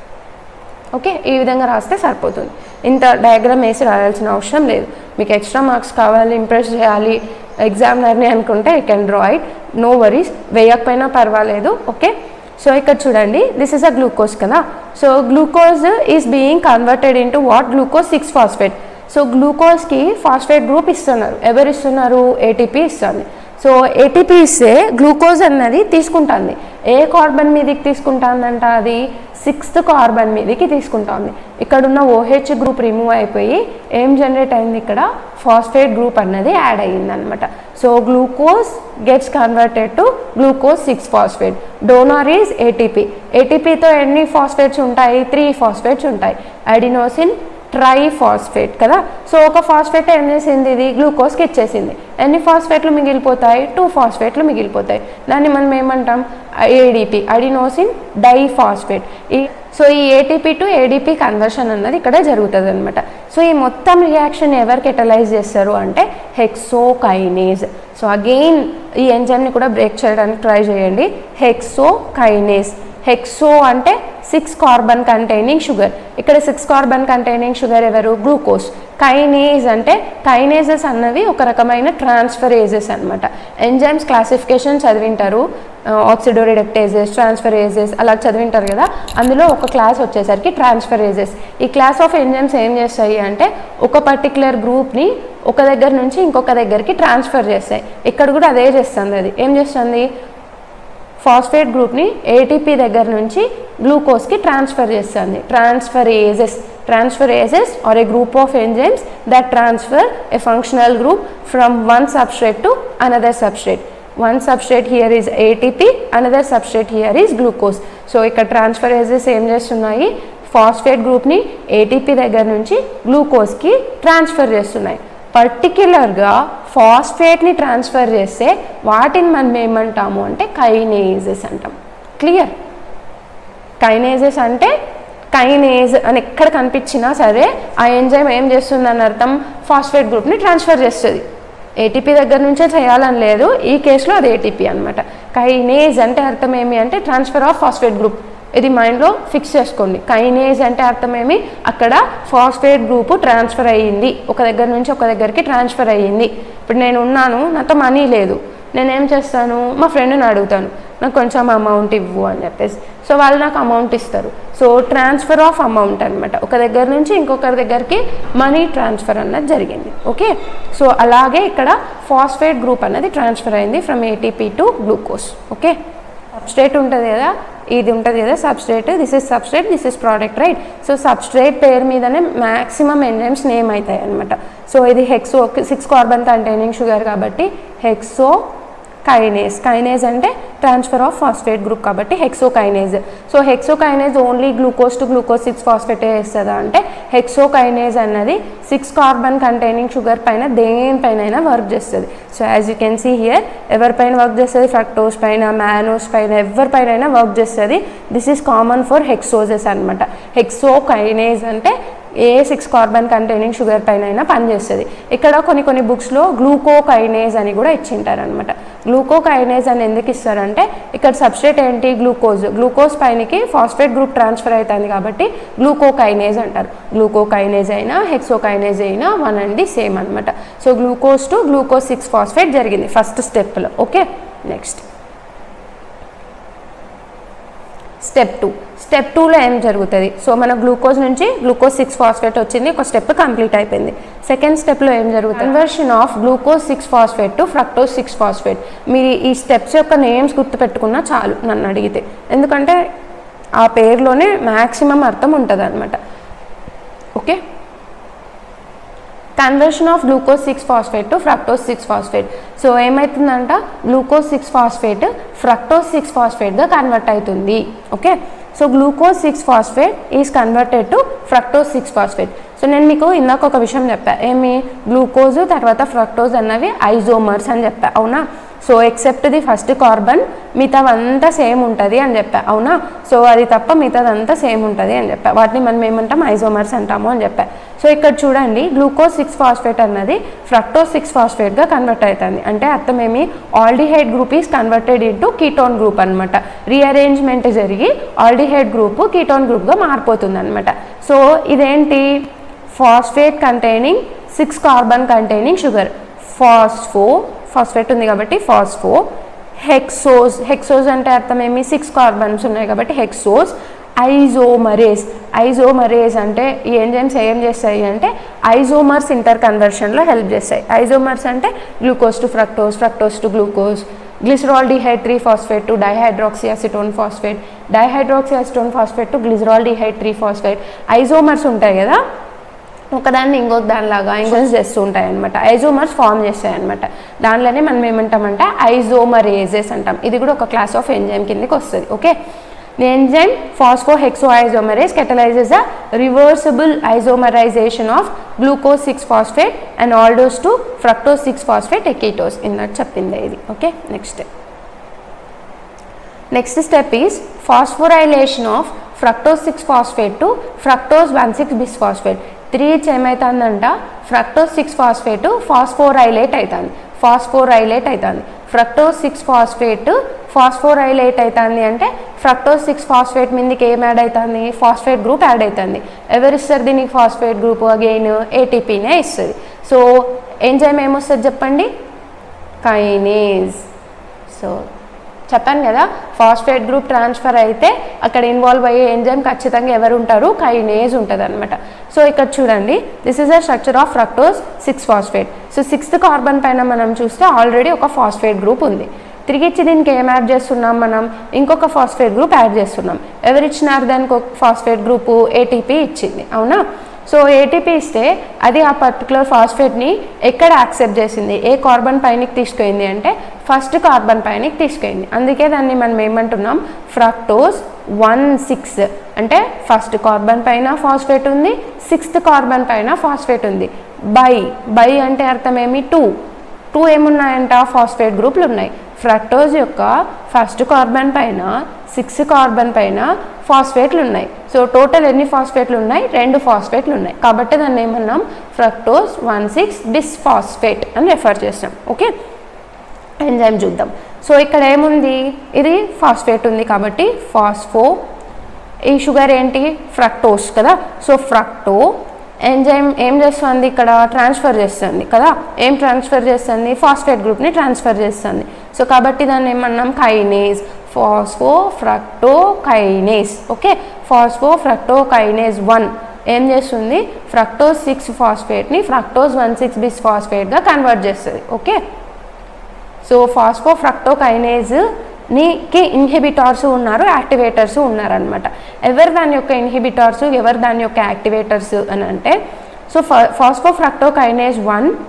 [SPEAKER 1] Okay, ఈ విధంగా రాస్తే సరిపోతుంది. ఇంత డయాగ్రామ్ వేసి రాయాల్సిన అవసరం లేదు. మీకు ఎక్స్ట్రా మార్క్స్ కావాలి, ఇంప్రెస్ చేయాలి ఎగ్జామినర్ని అనుకుంటే you can draw it, no worries, వేయకపోయినా పర్వాలేదు. ఓకే, సో ఇక్కడ చూడండి, దిస్ ఇస్ అ గ్లూకోజ్ కదా. So glucose is being converted into what, glucose 6-phosphate. So గ్లూకోజ్కి ఫాస్ఫేట్ గ్రూప్ ఇస్తున్నారు. ఎవరు ఇస్తున్నారు, ఏటీపీ ఇస్తుంది. సో ఏటీపీ ఇస్తే గ్లూకోజ్ అన్నది తీసుకుంటుంది. ఏ కార్బన్ మీదకి తీసుకుంటుందంట, అది 6th కార్బన్ మీదకి తీసుకుంటుంది. ఇక్కడున్న OH గ్రూప్ రిమూవ్ అయిపోయి ఏం జనరేట్ అయింది, ఇక్కడ ఫాస్ఫేట్ గ్రూప్ అన్నది యాడ్ అయ్యింది అనమాట. So glucose gets converted to glucose 6-phosphate. Donor is ATP. ఏటీపీతో ఎన్ని ఫాస్ఫేట్స్ ఉంటాయి, 3 ఫాస్ఫేట్స్ ఉంటాయి. అడినోసిన్ ట్రైఫాస్ఫేట్ కదా. సో ఒక ఫాస్ఫేట్ ఏం చేసింది, ఇది గ్లూకోజ్కి ఇచ్చేసింది. ఎన్ని ఫాస్ఫేట్లు మిగిలిపోతాయి, 2 ఫాస్ఫేట్లు మిగిలిపోతాయి. దాన్ని మనం ఏమంటాం, ఏడిపి, అడినోసిన్ డైఫాస్ఫేట్. సో ఈ ఏటీపీ టు ఏడిపి కన్వర్షన్ అన్నది ఇక్కడ జరుగుతుంది అనమాట. సో ఈ మొత్తం రియాక్షన్ ఎవరు కెటలైజ్ చేస్తారు అంటే హెక్సోకైనేజ్. సో అగైన్ ఈ ఎంజైమ్ని కూడా బ్రేక్ చేయడానికి ట్రై చేయండి. హెక్సోకైనేజ్. హెక్సో అంటే 6 కార్బన్ కంటైనింగ్ షుగర్. ఇక్కడ 6 కార్బన్ కంటైనింగ్ షుగర్ ఎవరు, గ్లూకోజ్. కైనేజ్ అంటే, కైనేజెస్ అన్నవి ఒక రకమైన ట్రాన్స్ఫరేజెస్ అనమాట. ఎంజైమ్స్ క్లాసిఫికేషన్ చదివింటారు, ఆక్సిడోరిడక్టేజెస్, ట్రాన్స్ఫరేజెస్ అలా చదివింటారు కదా. అందులో ఒక క్లాస్ వచ్చేసరికి ట్రాన్స్ఫరేజెస్. ఈ క్లాస్ ఆఫ్ ఎంజైమ్స్ ఏం చేస్తాయి అంటే ఒక పర్టికులర్ గ్రూప్ని ఒక దగ్గర నుంచి ఇంకొక దగ్గరికి ట్రాన్స్ఫర్ చేస్తాయి. ఇక్కడ కూడా అదే చేస్తుంది. అది ఏం చేస్తుంది, ఫాస్ఫేట్ గ్రూప్ని ఏటీపీ దగ్గర నుంచి గ్లూకోజ్కి ట్రాన్స్ఫర్ చేస్తుంది. Transferases are a group of enzymes that transfer a functional group from one substrate to another substrate. One substrate here is ATP, another substrate here is glucose. So ఇక్కడ ట్రాన్స్ఫరేజెస్ ఏం చేస్తున్నాయి, ఫాస్ఫేట్ గ్రూప్ని ఏటీపీ దగ్గర నుంచి గ్లూకోజ్కి ట్రాన్స్ఫర్ చేస్తున్నాయి. పర్టిక్యులర్గా ఫాస్ఫేట్ని ట్రాన్స్ఫర్ చేస్తే వాటిని మనం ఏమంటాము అంటే కైనేజెస్ అంటాం. క్లియర్? కైనేజెస్ అంటే, కైనేజ్ అని ఎక్కడ కనిపించినా సరే ఆ ఎంజైమ్ ఏం చేస్తుందని అర్థం, ఫాస్ఫేట్ గ్రూప్ని ట్రాన్స్ఫర్ చేస్తుంది. ఏటీపీ దగ్గర నుంచే చేయాలని లేదు, ఈ కేసులో అది ఏటీపీ అనమాట. కైనేజ్ అంటే అర్థం ఏమి అంటే ట్రాన్స్ఫర్ ఆఫ్ ఫాస్ఫేట్ గ్రూప్. ఇది మైండ్లో ఫిక్స్ చేసుకోండి. కైనేజ్ అంటే అర్థం ఏమి, అక్కడ ఫాస్ఫేట్ గ్రూపు ట్రాన్స్ఫర్ అయ్యింది, ఒక దగ్గర నుంచి ఒక దగ్గరికి ట్రాన్స్ఫర్ అయ్యింది. ఇప్పుడు నేను ఉన్నాను, నాతో మనీ లేదు, నేనేం చేస్తాను, మా ఫ్రెండ్ని అడుగుతాను, నాకు కొంచెం అమౌంట్ ఇవ్వు అని చెప్పేసి. సో వాళ్ళు నాకు అమౌంట్ ఇస్తారు. సో ట్రాన్స్ఫర్ ఆఫ్ అమౌంట్ అనమాట, ఒక దగ్గర నుంచి ఇంకొకరి దగ్గరికి మనీ ట్రాన్స్ఫర్ అన్నది జరిగింది. ఓకే, సో అలాగే ఇక్కడ ఫాస్ఫేట్ గ్రూప్ అన్నది ట్రాన్స్ఫర్ అయింది from ATP to glucose. Okay, substrate ఉంటుంది కదా, ఇది ఉంటుంది కదా substrate, this is substrate, this is product, right. So substrate పేరు మీదనే మ్యాక్సిమం ఎంజైమ్స్ నేమ్ అవుతాయి అనమాట. సో ఇది 6 కార్బన్ కంటైనింగ్ షుగర్ కాబట్టి హెక్సో కైనేజ్. కైనేజ్ అంటే ట్రాన్స్ఫర్ ఆఫ్ ఫాస్ఫేట్ గ్రూప్ కాబట్టి hexokinase. So hexokinase only glucose to glucose 6-phosphate వేస్తుందా అంటే హెక్సోకైనేజ్ అన్నది 6 కార్బన్ కంటైనింగ్ షుగర్ పైన దేనిపైన వర్క్ చేస్తుంది. So as you can see here, ఎవరిపైన వర్క్ చేస్తుంది, ఫ్రక్టోస్ పైన, మ్యానోస్ పైన, ఎవరిపైన వర్క్ చేస్తుంది. This is common for hexoses అనమాట. హెక్సోకైనేజ్ అంటే ఏ 6 కార్బన్ కంటైనింగ్ షుగర్ పైన అయినా పనిచేస్తుంది. ఇక్కడ కొన్ని బుక్స్లో గ్లూకోకైనేజ్ అని కూడా ఇచ్చింటారనమాట. గ్లూకోకైనేజ్ అని ఎందుకు ఇస్తారంటే ఇక్కడ సబ్స్ట్రేట్ ఏంటి, గ్లూకోజ్ పైనకి ఫాస్ఫేట్ గ్రూప్ ట్రాన్స్ఫర్ అవుతుంది కాబట్టి గ్లూకోకైనేజ్ అంటారు. గ్లూకోకైనేజ్ అయినా హెక్సోకైనేజ్ అయినా వన్ అండ్ ది సేమ్ అనమాట. So glucose to glucose 6-phosphate జరిగింది ఫస్ట్ స్టెప్లో. Okay, next step 2. స్టెప్ 2లో ఏం జరుగుతుంది, సో మన గ్లూకోజ్ నుంచి గ్లూకోజ్ 6-phosphate వచ్చింది, ఒక స్టెప్ కంప్లీట్ అయిపోయింది. సెకండ్ స్టెప్లో ఏం జరుగుతుంది, conversion of glucose 6-phosphate to fructose 6-phosphate. మీరు ఈ స్టెప్స్ యొక్క నేమ్స్ గుర్తుపెట్టుకున్నా చాలు నన్ను అడిగితే, ఎందుకంటే ఆ పేరులోనే మ్యాక్సిమం అర్థం ఉంటుంది అనమాట. Okay, conversion of glucose 6-phosphate to fructose 6-phosphate. So ఏమవుతుందంట, glucose 6-phosphate fructose 6-phosphate convert అవుతుంది. Okay, so glucose 6-phosphate is converted to fructose 6-phosphate. So నేను మీకు ఇందాక ఒక విషయం చెప్పా, ఏమి, గ్లూకోజ్ తర్వాత ఫ్రక్టోజ్ అన్నవి ఐజోమర్స్ అని చెప్పా, అవునా. So except the first carbon మిగతాదంతా సేమ్ ఉంటుంది అని చెప్పా, అవునా. సో అది తప్ప మిగతాదంతా సేమ్ ఉంటుంది అని చెప్పా, వాటిని మనం ఏమంటాం, ఐజోమర్స్ అంటాము అని చెప్పా. సో ఇక్కడ చూడండి గ్లూకోజ్ 6 ఫాస్ఫేట్ అన్నది ఫ్రక్టోజ్ 6 ఫాస్ఫేట్గా కన్వర్ట్ అవుతుంది. అంటే అర్థమేమి, aldehyde group is converted into ketone group అనమాట. రీఅరేంజ్మెంట్ జరిగి ఆల్డిహైడ్ గ్రూప్ కీటోన్ గ్రూప్గా మారిపోతుంది అనమాట. సో ఇదేంటి, phosphate containing 6 carbon containing sugar. Phosphate ఉంది కాబట్టి ఫాస్ఫో. హెక్సోజ్ అంటే అర్థమేమి, 6 కార్బన్స్ ఉన్నాయి కాబట్టి హెక్సోజ్. ఐజోమరేజ్ అంటే ఈ ఎంజైమ్స్ ఏం చేస్తాయి అంటే ఐజోమర్స్ ఇంటర్ కన్వర్షన్లో హెల్ప్ చేస్తాయి. ఐజోమర్స్ అంటే glucose to fructose, fructose to glucose, glyceraldehyde 3 phosphate to dihydroxy acetone phosphate, dihydroxy acetone phosphate to glyceraldehyde 3 phosphate. Isomers ఉంటాయి కదా, ఒకదాన్ని ఇంకొక దానిలాగా ఇంజన్స్ చేస్తూ ఉంటాయి అనమాట. ఐజోమర్స్ ఫామ్ చేస్తాయి అనమాట. దానిలోనే మనం ఏమంటామంటే ఐజోమరేజెస్ అంటాం. ఇది కూడా ఒక క్లాస్ ఆఫ్ ఎంజైమ్ కిందకి వస్తుంది. Okay, the enzyme phosphohexoisomerase catalyzes a reversible isomerization of glucose 6 phosphate and aldose to fructose 6 phosphate ketose in that చెప్పింది ఇది. Okay, next step is phosphorylation of fructose 6 phosphate to fructose 1,6 bisphosphate. 3 ఏమవుతుందంట, ఫ్రక్టోజ్ 6 ఫాస్ఫేట్ ఫాస్ఫోరైలేట్ అవుతుంది. ఫ్రక్టోజ్ 6 ఫాస్ఫేట్ ఫాస్ఫోరైలేట్ అవుతుంది అంటే ఫ్రక్టోజ్ 6 ఫాస్ఫేట్ మీదకి ఏం యాడ్ అవుతుంది, ఫాస్ఫేట్ గ్రూప్ యాడ్ అవుతుంది. ఎవరిస్తారు దీనికి ఫాస్ఫేట్ గ్రూప్, అగైన్ ఏటీపీనే ఇస్తుంది. సో ఎంజైమ్ ఏమొస్తుంది చెప్పండి, కైనేజ్. సో చెప్పాను కదా, ఫాస్ఫేట్ గ్రూప్ ట్రాన్స్ఫర్ అయితే అక్కడ ఇన్వాల్వ్ అయ్యే ఎంజైమ్ ఖచ్చితంగా ఎవరు ఉంటారు, కైనేజ్ ఉంటుంది అనమాట. సో ఇక్కడ చూడండి, this is a structure of fructose 6 phosphate. So 6th carbon పైన మనం చూస్తే ఆల్రెడీ ఒక ఫాస్ఫేట్ గ్రూప్ ఉంది. తిరిగిచ్చి దీనికి ఏం యాడ్ చేస్తున్నాం మనం, ఇంకొక ఫాస్ఫేట్ గ్రూప్ యాడ్ చేస్తున్నాం. ఎవరిచ్చినారు దానికి ఒక ఫాస్ఫేట్ గ్రూపు, ఏటీపీ ఇచ్చింది, అవునా. సో ఏటీపీ ఇస్తే అది ఆ పర్టికులర్ ఫాస్ఫేట్ని ఎక్కడ యాక్సెప్ట్ చేసింది, ఏ కార్బన్ పైనకి తీసుకెళ్ళింది అంటే ఫస్ట్ కార్బన్ పైనకి తీసుకెళ్ళింది. అందుకే దాన్ని మనం ఏమంటున్నాం, ఫ్రక్టోజ్ 1,6. అంటే ఫస్ట్ కార్బన్ పైన ఫాస్ఫేట్ ఉంది, 6th కార్బన్ పైన ఫాస్ఫేట్ ఉంది. బై అంటే అర్థం ఏమి, 2 ఏమున్నాయంట, ఫాస్ఫేట్ గ్రూపులు ఉన్నాయి. ఫ్రక్టోజ్ యొక్క ఫస్ట్ కార్బన్ పైన 6 కార్బన్ పైన ఫాస్ఫేట్లు ఉన్నాయి. సో టోటల్ ఎన్ని ఫాస్ఫేట్లు ఉన్నాయి, 2 ఫాస్ఫేట్లు ఉన్నాయి. కాబట్టి దాన్ని ఏమన్నాం, ఫ్రక్టోజ్ 1,6 బిస్ఫాస్ఫేట్ అని రెఫర్ చేస్తాం. ఓకే, ఎంజైమ్ చూద్దాం. సో ఇక్కడ ఏముంది, ఇది ఫాస్ఫేట్ ఉంది కాబట్టి ఫాస్ఫో. ఈ షుగర్ ఏంటి, ఫ్రక్టోస్ కదా. సో ఫ్రక్టో ఎంజైమ్ ఏం చేస్తుంది, ఇక్కడ ట్రాన్స్ఫర్ చేస్తుంది కదా. ఏం ట్రాన్స్ఫర్ చేస్తుంది, ఫాస్ఫేట్ గ్రూప్ని ట్రాన్స్ఫర్ చేస్తుంది. సో కాబట్టి దాన్ని ఏమన్నాం, కైనేజ్, ఫాస్ఫోఫ్రక్టోకైనేజ్. ఓకే, ఫాస్ఫోఫ్రక్టోకైనేజ్ 1 ఏం చేస్తుంది, ఫ్రక్టోజ్ 6 ఫాస్ఫేట్ని ఫ్రక్టోజ్ 1,6 బిస్ఫాస్ఫేట్గా కన్వర్ట్ చేస్తుంది. ఓకే, సో ఫాస్ఫోఫ్రక్టోకైనేజ్ కి ఇన్హిబిటార్స్ ఉన్నారు, యాక్టివేటర్స్ ఉన్నారనమాట. ఎవరు దాని యొక్క ఇన్హిబిటార్స్, ఎవరు దాని యొక్క యాక్టివేటర్స్ అని అంటే, సో ఫాస్ఫోఫ్రక్టోకైనేజ్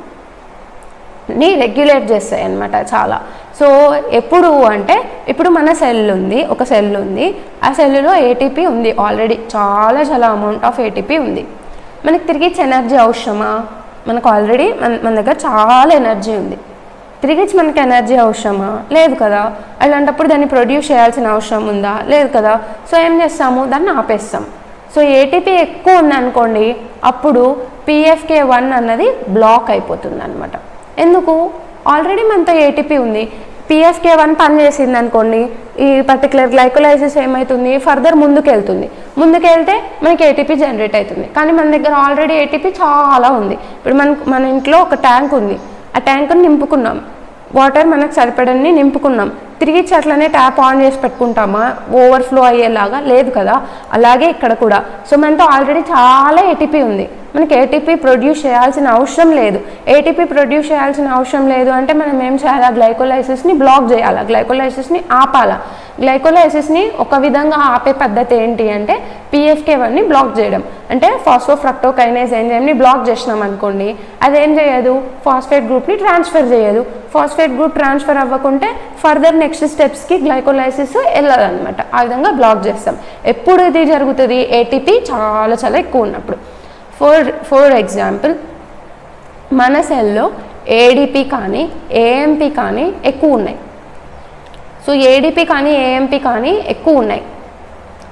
[SPEAKER 1] 1ని రెగ్యులేట్ చేస్తాయి అన్నమాట చాలా. సో ఎప్పుడు అంటే, ఇప్పుడు మన సెల్ ఉంది, ఒక సెల్ ఉంది, ఆ సెల్లో ఏటీపీ ఉంది ఆల్రెడీ, చాలా అమౌంట్ ఆఫ్ ఏటీపీ ఉంది. మనకి తిరిగి ఎనర్జీ అవసరమా, మనకు ఆల్రెడీ మన దగ్గర చాలా ఎనర్జీ ఉంది. తిరిగి మనకి ఎనర్జీ అవసరమా, లేదు కదా. అలాంటప్పుడు దాన్ని ప్రొడ్యూస్ చేయాల్సిన అవసరం ఉందా, లేదు కదా. సో ఏం చేస్తాము, దాన్ని ఆపేస్తాం. సో ఏటీపీ ఎక్కువ ఉందనుకోండి, అప్పుడు PFK1 అన్నది బ్లాక్ అయిపోతుంది అనమాట. ఎందుకు, ఆల్రెడీ మనతో ఏటీపీ ఉంది. PFK1 పనిచేసింది అనుకోండి, ఈ పర్టికులర్ గ్లైకోలైసిస్ ఏమవుతుంది, ఫర్దర్ ముందుకెళ్తుంది. ముందుకెళ్తే మనకి ఏటీపీ జనరేట్ అవుతుంది. కానీ మన దగ్గర ఆల్రెడీ ఏటీపీ చాలా ఉంది. ఇప్పుడు మన ఇంట్లో ఒక ట్యాంక్ ఉంది, ఆ ట్యాంకుని నింపుకున్నాం, వాటర్ మనకు సరిపడని నింపుకున్నాం. తిరిగి అట్లనే ట్యాప్ ఆన్ చేసి పెట్టుకుంటామా ఓవర్ఫ్లో అయ్యేలాగా, లేదు కదా. అలాగే ఇక్కడ కూడా. సో మనతో ఆల్రెడీ చాలా ఏటీపీ ఉంది, మనకి ఏటీపీ ప్రొడ్యూస్ చేయాల్సిన అవసరం లేదు. ఏటీపీ ప్రొడ్యూస్ చేయాల్సిన అవసరం లేదు అంటే మనం ఏం చేయాలి, గ్లైకోలైసిస్ని బ్లాక్ చేయాలి, గ్లైకోలైసిస్ని ఆపాలా. గ్లైకోలైసిస్ని ఒక విధంగా ఆపే పద్ధతి ఏంటి అంటే PFK1ని బ్లాక్ చేయడం. అంటే ఫాస్ఫోఫ్రక్టోకైనేజ్ ఎంజైమ్ని బ్లాక్ చేసినాం అనుకోండి, అదేం చేయదు, ఫాస్ఫేట్ గ్రూప్ని ట్రాన్స్ఫర్ చేయదు. ఫాస్ఫేట్ గ్రూప్ ట్రాన్స్ఫర్ అవ్వకుంటే ఫర్దర్ నెక్స్ట్ స్టెప్స్కి గ్లైకోలైసిస్ వెళ్ళదన్నమాట. ఆ విధంగా బ్లాక్ చేస్తాం. ఎప్పుడు ఇది జరుగుతుంది, ఏటీపీ చాలా ఎక్కువ ఉన్నప్పుడు. ఫర్ ఎగ్జాంపుల్, మన సెల్లో ఏడిపి కానీ ఏఎంపి కానీ ఎక్కువ ఉన్నాయి. సో ఏడిపి కానీ ఏఎంపి కానీ ఎక్కువ ఉన్నాయి.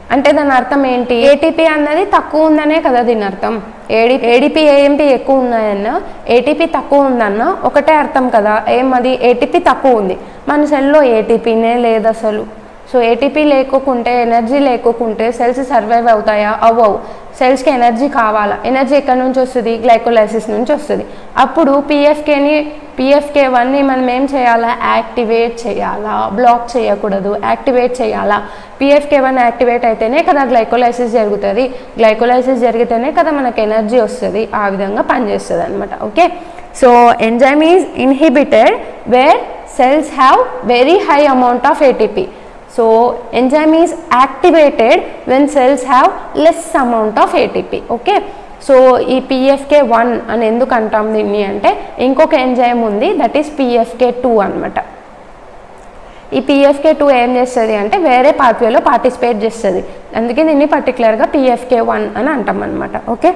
[SPEAKER 1] అంటే దాని అర్థం ఏంటి? ఏటీపీ అన్నది తక్కువ ఉందనే కదా దీని అర్థం. ఏడిపి ఏఎంపీ ఎక్కువ ఉన్నాయన్న, ఏటీపీ తక్కువ ఉందన్న ఒకటే అర్థం కదా. ఏమది? ఏటీపీ తక్కువ ఉంది. మన సెల్లో ఏటీపీనే లేదు అసలు. సో ఏటీపీ లేకుంటే, ఎనర్జీ లేకుంటే సెల్స్ సర్వైవ్ అవుతాయా? అవ్వవు. సెల్స్కి ఎనర్జీ కావాలా. ఎనర్జీ ఎక్కడి నుంచి వస్తుంది? గ్లైకోలైసిస్ నుంచి వస్తుంది. అప్పుడు PFK1ని మనం ఏం చేయాలా? యాక్టివేట్ చేయాలా, బ్లాక్ చేయకూడదు, యాక్టివేట్ చేయాలా. PFK1 యాక్టివేట్ అయితేనే కదా గ్లైకోలైసిస్ జరుగుతుంది. గ్లైకోలైసిస్ జరిగితేనే కదా మనకు ఎనర్జీ వస్తుంది. ఆ విధంగా పనిచేస్తుంది అనమాట. Okay, so enzyme is inhibited where cells have very high amount of ATP. So enzyme is activated when cells have less amount of ATP. Okay, so ఈ PFK1 అని ఎందుకు అంటాం దీన్ని అంటే, ఇంకొక ఎంజైమ్ ఉంది, దట్ ఈస్ PFK2 అనమాట. ఈ PFK2 ఏం చేస్తుంది అంటే వేరే పాత్వేలో పార్టిసిపేట్ చేస్తుంది. అందుకే దీన్ని పర్టికులర్గా PFK1 అని అంటాం అనమాట. Okay,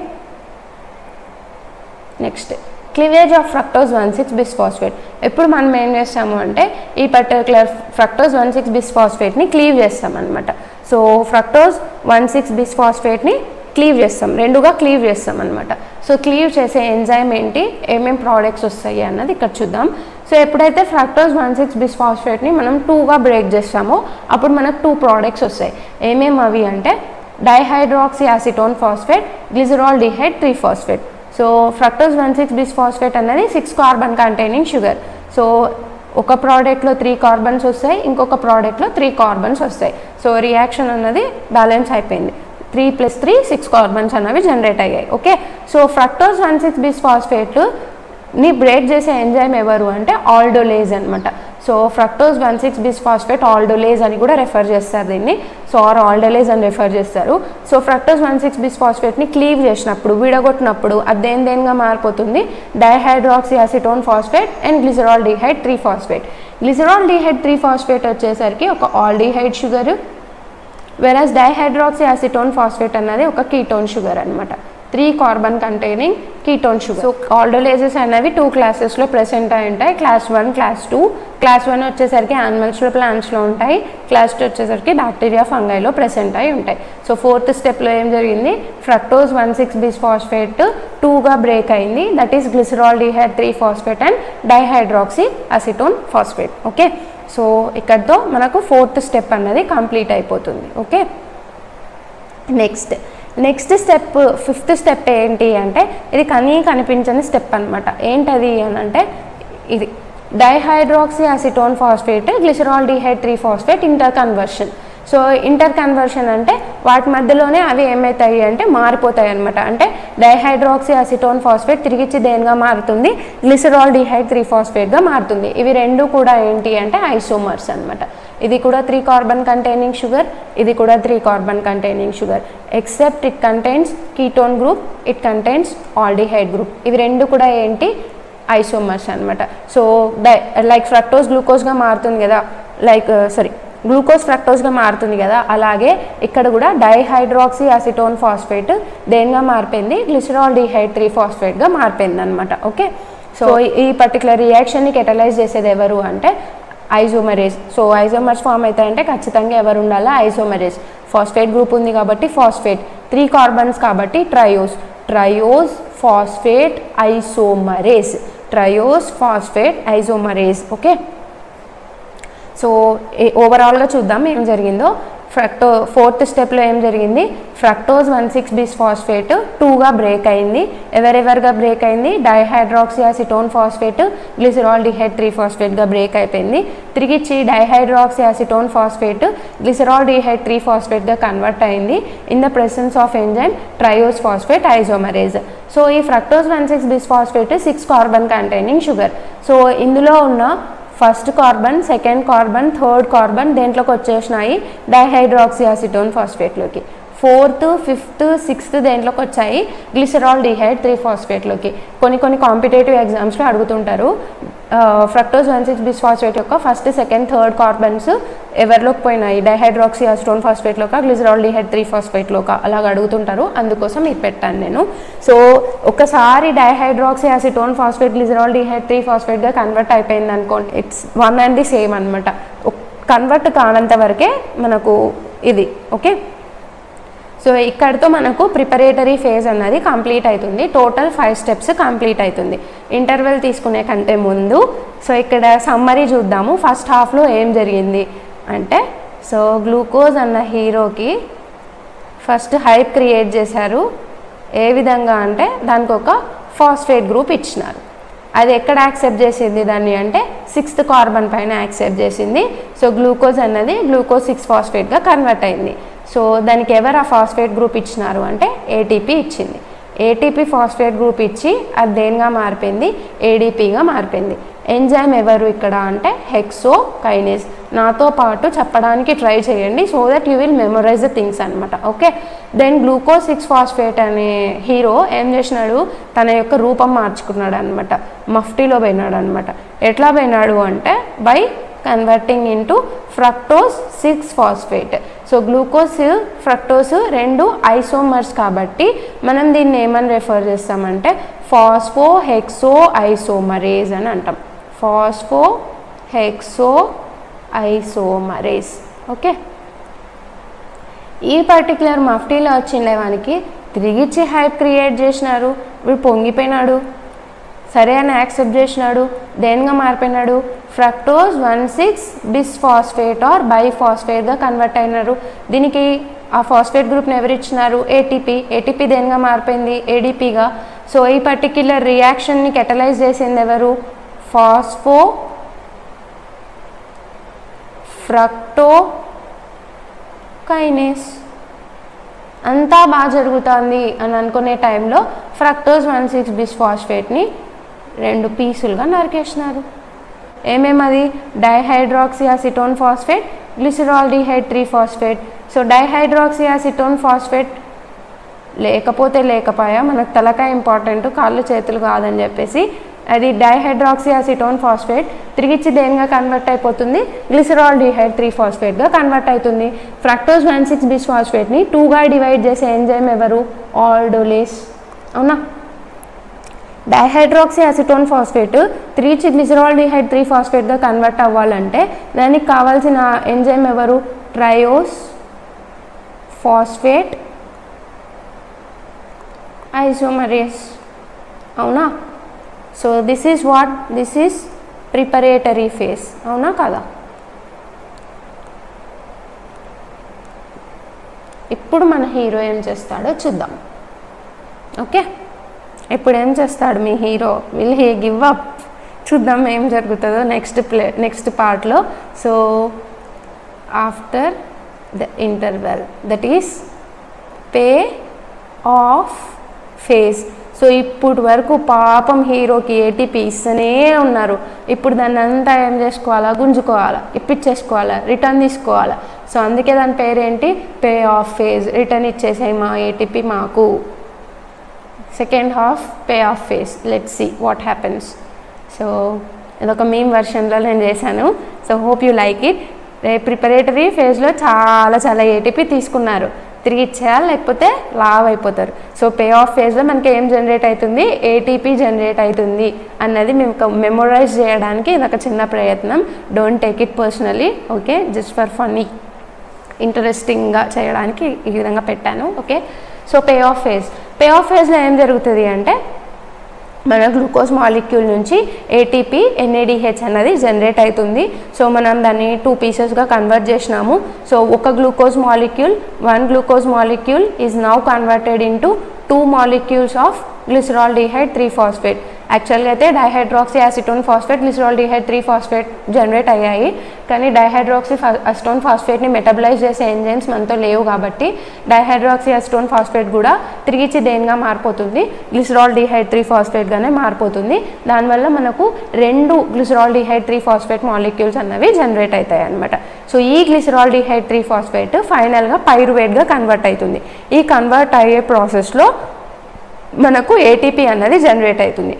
[SPEAKER 1] next cleavage of fructose 1,6 bisphosphate. ఎప్పుడు మనం ఏం చేస్తాము అంటే ఈ పర్టికులర్ ఫ్రక్టోజ్ 1,6 బిస్ఫాస్ఫేట్ని క్లీవ్ చేస్తాం అనమాట. సో ఫ్రక్టోజ్ 1,6 బిస్ఫాస్ఫేట్ని క్లీవ్ చేస్తాం, రెండుగా క్లీవ్ చేస్తాం అనమాట. సో క్లీవ్ చేసే ఎంజైమ్ ఏంటి, ఏమేం ప్రోడక్ట్స్ వస్తాయి అన్నది ఇక్కడ చూద్దాం. సో ఎప్పుడైతే ఫ్రక్టోజ్ 1,6 బిస్ఫాస్ఫేట్ని మనం 2గా బ్రేక్ చేస్తామో అప్పుడు మనకు 2 ప్రోడక్ట్స్ వస్తాయి. ఏమేమి అవి అంటే dihydroxy acetone phosphate, glyceraldehyde three phosphate. So fructose 1,6 bisphosphate అనేది 6 కార్బన్ కంటైనింగ్ షుగర్. సో ఒక ప్రోడక్ట్లో 3 కార్బన్స్ వస్తాయి, ఇంకొక ప్రోడక్ట్లో 3 కార్బన్స్ వస్తాయి. సో రియాక్షన్ అన్నది బ్యాలెన్స్ అయిపోయింది. 3 + 3 6 కార్బన్స్ అనేవి జనరేట్ అయ్యాయి. ఓకే, సో ఫ్రక్టోజ్ 1,6 బిస్ఫాస్ఫేట్ని బ్రేక్ చేసే ఎంజైమ్ ఎవరు అంటే ఆల్డోలేజ్ అనమాట. సో ఫ్రక్టోజ్ 1,6 బిస్ఫాస్ఫేట్ ఆల్డోలేజ్ అని కూడా రెఫర్ చేస్తారు దీన్ని. సో ఆల్డోలేజ్ అని రెఫర్ చేస్తారు. సో ఫ్రక్టోజ్ 1,6 బిస్ఫాస్ఫేట్ని క్లీవ్ చేసినప్పుడు, విడగొట్టినప్పుడు అది దేనిగా మారిపోతుంది? Dihydroxy acetone phosphate and glyceraldehyde three phosphate. Glyceraldehyde three phosphate వచ్చేసరికి ఒక aldehyde sugar, whereas dihydroxy acetone phosphate అన్నది ఒక కీటోన్ షుగర్ అనమాట. 3 carbon containing ketone sugar. So aldolases అనేవి 2 క్లాసెస్లో ప్రెసెంట్ అయి ఉంటాయి, క్లాస్ 1, క్లాస్ 2. క్లాస్ 1 వచ్చేసరికి యానిమల్స్లో, ప్లాంట్స్లో ఉంటాయి. క్లాస్ 2 వచ్చేసరికి బ్యాక్టీరియా, ఫంగైలో ప్రెసెంట్ అయి ఉంటాయి. సో 4th స్టెప్లో ఏం జరిగింది? ఫ్రక్టోజ్ 1,6 బిస్ఫాస్ఫేట్ 2గా బ్రేక్ అయింది, that is glyceraldehyde three phosphate and dihydroxy acetone phosphate. Okay, so ఇక్కడతో మనకు 4th స్టెప్ అన్నది కంప్లీట్ అయిపోతుంది. Okay, next step 5th step ఏంటి అంటే ఇది కనిపించని స్టెప్ అనమాట. ఏంటది అని అంటే ఇది dihydroxy acetone phosphate glyceraldehyde three phosphate inter conversion. So inter conversion అంటే వాటి మధ్యలోనే అవి ఏమవుతాయి అంటే మారిపోతాయి అనమాట. అంటే డైహైడ్రాక్సీ అసిటోన్ ఫాస్ఫేట్ తిరిగిచ్చి దేనిగా మారుతుంది? గ్లిసరాల్డిహైడ్ 3-ఫాస్ఫేట్గా మారుతుంది. ఇవి రెండు కూడా ఏంటి అంటే ఐసోమర్స్ అనమాట. ఇది కూడా 3 కార్బన్ కంటైనింగ్ షుగర్, ఇది కూడా 3 carbon containing sugar. Except it contains ketone group, it contains aldehyde group. ఇవి రెండు కూడా ఏంటి? ఐసోమర్స్ అనమాట. సో లైక్ ఫ్రక్టోజ్ గ్లూకోజ్గా మారుతుంది కదా, గ్లూకోజ్ ఫ్రక్టోజ్గా మారుతుంది కదా, అలాగే ఇక్కడ కూడా డైహైడ్రాక్సీ అసిటోన్ ఫాస్ఫేట్ దేనిగా మారిపోయింది? గ్లిసరాల్డిహైడ్ 3-ఫాస్ఫేట్గా మారిపోయింది అనమాట. ఓకే, సో ఈ పర్టికులర్ రియాక్షన్ని కెటలైజ్ చేసేది ఎవరు అంటే ఐసోమరేజ్. సో ఐసోమర్స్ ఫామ్ అవుతాయంటే ఖచ్చితంగా ఎవరు ఉండాలా? ఐసోమరేజ్. ఫాస్ఫేట్ గ్రూప్ ఉంది కాబట్టి ఫాస్ఫేట్, 3 కార్బన్స్ కాబట్టి triose phosphate isomerase, triose phosphate isomerase. Okay, so ఓవరాల్గా చూద్దాం ఏం జరిగిందో. 4th స్టెప్లో ఏం జరిగింది? ఫ్రక్టోజ్ 1,6 బిస్ఫాస్ఫేట్ 2గా బ్రేక్ అయింది. ఎవరెవరిగా బ్రేక్ అయింది? డైహైడ్రాక్సీ అసిటోన్ ఫాస్ఫేట్ గ్లిసరాల్డిహైడ్ 3-ఫాస్ఫేట్గా బ్రేక్ అయిపోయింది. తిరిగిచ్చి డైహైడ్రాక్సీ అసిటోన్ ఫాస్ఫేట్ గ్లిసరాల్డిహైడ్ 3-ఫాస్ఫేట్గా కన్వర్ట్ అయింది in the presence of enzyme triose phosphate isomerase. So ఈ fructose 1,6 bisphosphate 6 carbon containing sugar. So ఇందులో ఉన్న 1st carbon, 2nd carbon, 3rd carbon దేంట్లోకి వచ్చేసినాయి? Dihydroxy acetone ఫాస్ఫేట్లోకి. 4th, 5th, 6th దేంట్లోకి వచ్చాయి? గ్లిసరాల్డిహైడ్ 3-ఫాస్ఫేట్లోకి. కొన్ని కాంపిటేటివ్ ఎగ్జామ్స్లో అడుగుతుంటారు ఫ్రక్టోజ్ 1,6 బిస్ఫాస్ఫేట్ యొక్క 1st, 2nd, 3rd కార్బన్స్ ఎవరిలోకి పోయినాయి? డైహైడ్రాక్సీ అసిటోన్ ఫాస్ఫేట్లోకా, గ్లిసరాల్డిహైడ్ 3-ఫాస్ఫేట్లోకా అలాగ అడుగుతుంటారు. అందుకోసం ఇది పెట్టాను నేను. సో ఒకసారి డైహైడ్రాక్సీ అసిటోన్ ఫాస్ఫేట్ గ్లిసరాల్డిహైడ్ 3-ఫాస్ఫేట్గా కన్వర్ట్ అయిపోయింది అనుకోండి, it's one and the same అనమాట. కన్వర్ట్ కానంత వరకే మనకు ఇది. ఓకే, సో ఇక్కడతో మనకు ప్రిపరేటరీ ఫేజ్ అన్నది కంప్లీట్ అవుతుంది. టోటల్ 5 స్టెప్స్ కంప్లీట్ అవుతుంది. ఇంటర్వెల్ తీసుకునే కంటే ముందు సో ఇక్కడ సమ్మరీ చూద్దాము. ఫస్ట్ హాఫ్లో ఏం జరిగింది అంటే, సో గ్లూకోజ్ అన్న హీరోకి ఫస్ట్ హైప్ క్రియేట్ చేశారు. ఏ విధంగా అంటే దానికి ఒక ఫాస్ఫేట్ గ్రూప్ ఇచ్చినారు. అది ఎక్కడ యాక్సెప్ట్ చేసింది దాన్ని అంటే 6th కార్బన్ పైన యాక్సెప్ట్ చేసింది. సో గ్లూకోజ్ అన్నది గ్లూకోజ్ 6 ఫాస్ఫేట్గా కన్వర్ట్ అయింది. సో దానికి ఎవరు ఆ ఫాస్ఫేట్ గ్రూప్ ఇచ్చినారు అంటే ఏటీపీ ఇచ్చింది. ఏటీపీ ఫాస్ఫేట్ గ్రూప్ ఇచ్చి అది దేనిగా మారిపోయింది, ఏడీపీగా మారిపోయింది. ఎంజైమ్ ఎవరు ఇక్కడ అంటే హెక్సోకైనేస్. నాతో పాటు చెప్పడానికి ట్రై చేయండి so that you will memorise the things అనమాట. ఓకే, దెన్ గ్లూకోజ్ 6 ఫాస్ఫేట్ అనే హీరో ఏం చేసినాడు, తన యొక్క రూపం మార్చుకున్నాడు అనమాట. మఫ్టీలో పోయినాడు అనమాట. ఎట్లా పోయినాడు అంటే by converting into fructose 6 phosphate. So glucose fructose రెండు ఐసోమర్స్ కాబట్టి మనం దీన్ని ఏమని రెఫర్ చేస్తామంటే ఫాస్ఫో హెక్సో ఐసోమరేజ్ అని అంటాం. Phosphohexoisomerase. ఓకే, ఈ పర్టికులర్ మఫ్టీలో వచ్చిండేవానికి తిరిగిచ్చి హైప్ క్రియేట్ చేసినారు. వీడు పొంగిపోయినాడు, సరే అని యాక్సెప్ట్ చేసినాడు. దేనిగా మారిపోయినాడు, ఫ్రక్టోజ్ 1,6 బిస్ఫాస్ఫేట్ ఆర్ బైఫాస్ఫేట్గా కన్వర్ట్ అయినారు. దీనికి ఆ ఫాస్ఫేట్ గ్రూప్ని ఎవరు ఇచ్చినారు, ఏటీపీ. ఏటీపీ దేనిగా మారిపోయింది, ఏడీపీగా. సో ఈ పర్టిక్యులర్ రియాక్షన్ని కెటలైజ్ చేసింది ఎవరు, ఫాస్ఫో ఫ్రక్టోకైనేస్. అంతా బాగా జరుగుతుంది అని అనుకునే టైంలో ఫ్రక్టోజ్ 1,6 బిస్ఫాస్ఫేట్ని 2 పీసులుగా నరికేసినారు. ఏమేమది, dihydroxy acetone phosphate, glyceraldehyde 3 phosphate. So dihydroxy acetone phosphate లేకపోతే లేకపోయా, మనకు తలకాయ ఇంపార్టెంట్, కాళ్ళు చేతులు కాదని చెప్పేసి అది డైహైడ్రాక్సీ అసిటోన్ ఫాస్ఫేట్ తిరిగిచ్చి దేనిగా కన్వర్ట్ అయిపోతుంది, గ్లిసరాల్డిహైడ్ 3 ఫాస్ఫేట్గా కన్వర్ట్ అవుతుంది. ఫ్రక్టోజ్ 1,6 బిస్ఫాస్ఫేట్ని 2గా డివైడ్ చేసే ఎంజైమ్ ఎవరు, ఆల్డోలేస్. అవునా, డైహైడ్రాక్సీ అసిటోన్ ఫాస్ఫేట్ తిరిగిచ్చి గ్లిసరాల్డిహైడ్ 3 ఫాస్ఫేట్గా కన్వర్ట్ అవ్వాలంటే దానికి కావాల్సిన ఎంజైమ్ ఎవరు, ట్రయోస్ ఫాస్ఫేట్ ఐసోమరేస్. అవునా, so this is what, this is preparatory phase. అవునా కదా. ఇప్పుడు మన హీరో ఏం చేస్తాడో చూద్దాం. ఓకే, ఇప్పుడు ఏం చేస్తాడు మీ hero, will he give up? చూద్దాం ఏం జరుగుతుందో నెక్స్ట్ పార్ట్లో. So after the interval, that is pay off phase. So ఇప్పుడు వరకు పాపం హీరోకి ఏటీపీ ఇస్తూనే ఉన్నారు. ఇప్పుడు దాన్ని అంతా ఏం చేసుకోవాలా, గుంజుకోవాలా, ఇప్పించేసుకోవాలా, రిటర్న్ తీసుకోవాలా. సో అందుకే దాని పేరేంటి, పే ఆఫ్ ఫేజ్. రిటర్న్ ఇచ్చేసాయి మా ఏటీపీ మాకు. Second half pay off phase. Let's see what happens. So ఇదొక మీమ్ వర్షన్లో నేను చేశాను. So hope you like it. Preparatory ఫేజ్లో చాలా ఏటీపీ తీసుకున్నారు, తిరిగి ఇచ్చేయాలి లేకపోతే లావ్ అయిపోతారు. సో పే ఆఫ్ ఫేజ్లో మనకి ఏం జనరేట్ అవుతుంది, ఏటీపీ జనరేట్ అవుతుంది అన్నది మేము మెమొరైజ్ చేయడానికి ఇదొక చిన్న ప్రయత్నం. Don't take it personally, okay, just for funny, ఇంట్రెస్టింగ్గా చేయడానికి ఈ విధంగా పెట్టాను. ఓకే, సో పే ఆఫ్ ఫేజ్లో ఏం జరుగుతుంది అంటే మన గ్లూకోజ్ మాలిక్యూల్ నుంచి ఏటీపీ ఎన్ఏడిహెచ్ అన్నది జనరేట్ అవుతుంది. సో మనం దాన్ని 2 పీసెస్గా కన్వర్ట్ చేసినాము. సో ఒక glucose molecule, 1 glucose molecule is now converted into 2 molecules of glyceraldehyde 3 phosphate. యాక్చువల్గా అయితే dihydroxy acetone phosphate, glyceraldehyde 3 phosphate generate అయ్యాయి. కానీ డైహైడ్రాక్సీ అసిటోన్ ఫాస్ఫేట్ని మెటబలైజ్ చేసే ఎంజైమ్స్ మనతో లేవు కాబట్టి డైహైడ్రాక్సీ అసిటోన్ ఫాస్ఫేట్ కూడా తిరిగిచ్చి దేనిగా మారిపోతుంది, గ్లిసరాల్డిహైడ్ 3 ఫాస్ఫేట్గానే మారిపోతుంది. దానివల్ల మనకు 2 గ్లిసరాల్డిహైడ్ 3 ఫాస్ఫేట్ మాలిక్యూల్స్ అన్నవి జనరేట్ అవుతాయి అన్నమాట. సో ఈ గ్లిసరాల్డిహైడ్ 3 ఫాస్ఫేట్ ఫైనల్గా పైరువేట్గా కన్వర్ట్ అవుతుంది. ఈ కన్వర్ట్ అయ్యే ప్రాసెస్లో మనకు ఏటీపీ అన్నది జనరేట్ అవుతుంది.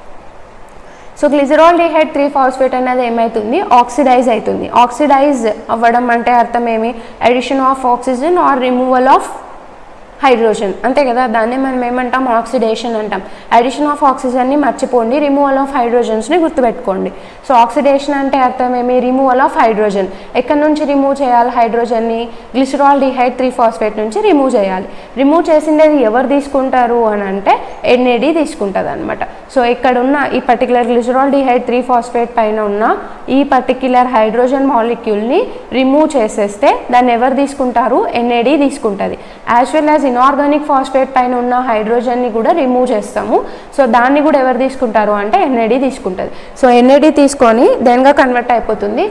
[SPEAKER 1] సో గ్లిసరాల్డిహైడ్ 3 ఫాస్ఫేట్ అనేది ఏమవుతుంది, ఆక్సిడైజ్ అవుతుంది. ఆక్సిడైజ్ అవ్వడం అంటే అర్థం ఏమి, addition of oxygen or removal of hydrogen, అంతే కదా. దాన్ని మనం ఏమంటాం, ఆక్సిడేషన్ అంటాం. అడిషన్ ఆఫ్ ఆక్సిజన్ని మర్చిపోండి, రిమూవల్ ఆఫ్ హైడ్రోజన్స్ని గుర్తుపెట్టుకోండి. సో ఆక్సిడేషన్ అంటే అర్థం ఏమి, రిమూవల్ ఆఫ్ హైడ్రోజన్. ఎక్కడి నుంచి రిమూవ్ చేయాలి హైడ్రోజన్ని, గ్లిసరాల్డిహైడ్ 3-ఫాస్ఫేట్ నుంచి రిమూవ్ చేయాలి. రిమూవ్ చేసిండేది ఎవరు తీసుకుంటారు అని అంటే NAD తీసుకుంటుంది అనమాట. సో ఇక్కడ ఉన్న ఈ పర్టికులర్ గ్లిసరాల్డిహైడ్ 3-ఫాస్ఫేట్ పైన ఉన్న ఈ పర్టిక్యులర్ హైడ్రోజన్ మాలిక్యూల్ని రిమూవ్ చేసేస్తే దాన్ని ఎవరు తీసుకుంటారు, NAD తీసుకుంటుంది. As well as inorganic phosphate పైన ఉన్న హైడ్రోజన్ని కూడా రిమూవ్ చేస్తాము. సో దాన్ని కూడా ఎవరు తీసుకుంటారు అంటే NAD తీసుకుంటుంది. సో NAD తీసుకొని దేనిగా కన్వర్ట్ అయిపోతుంది,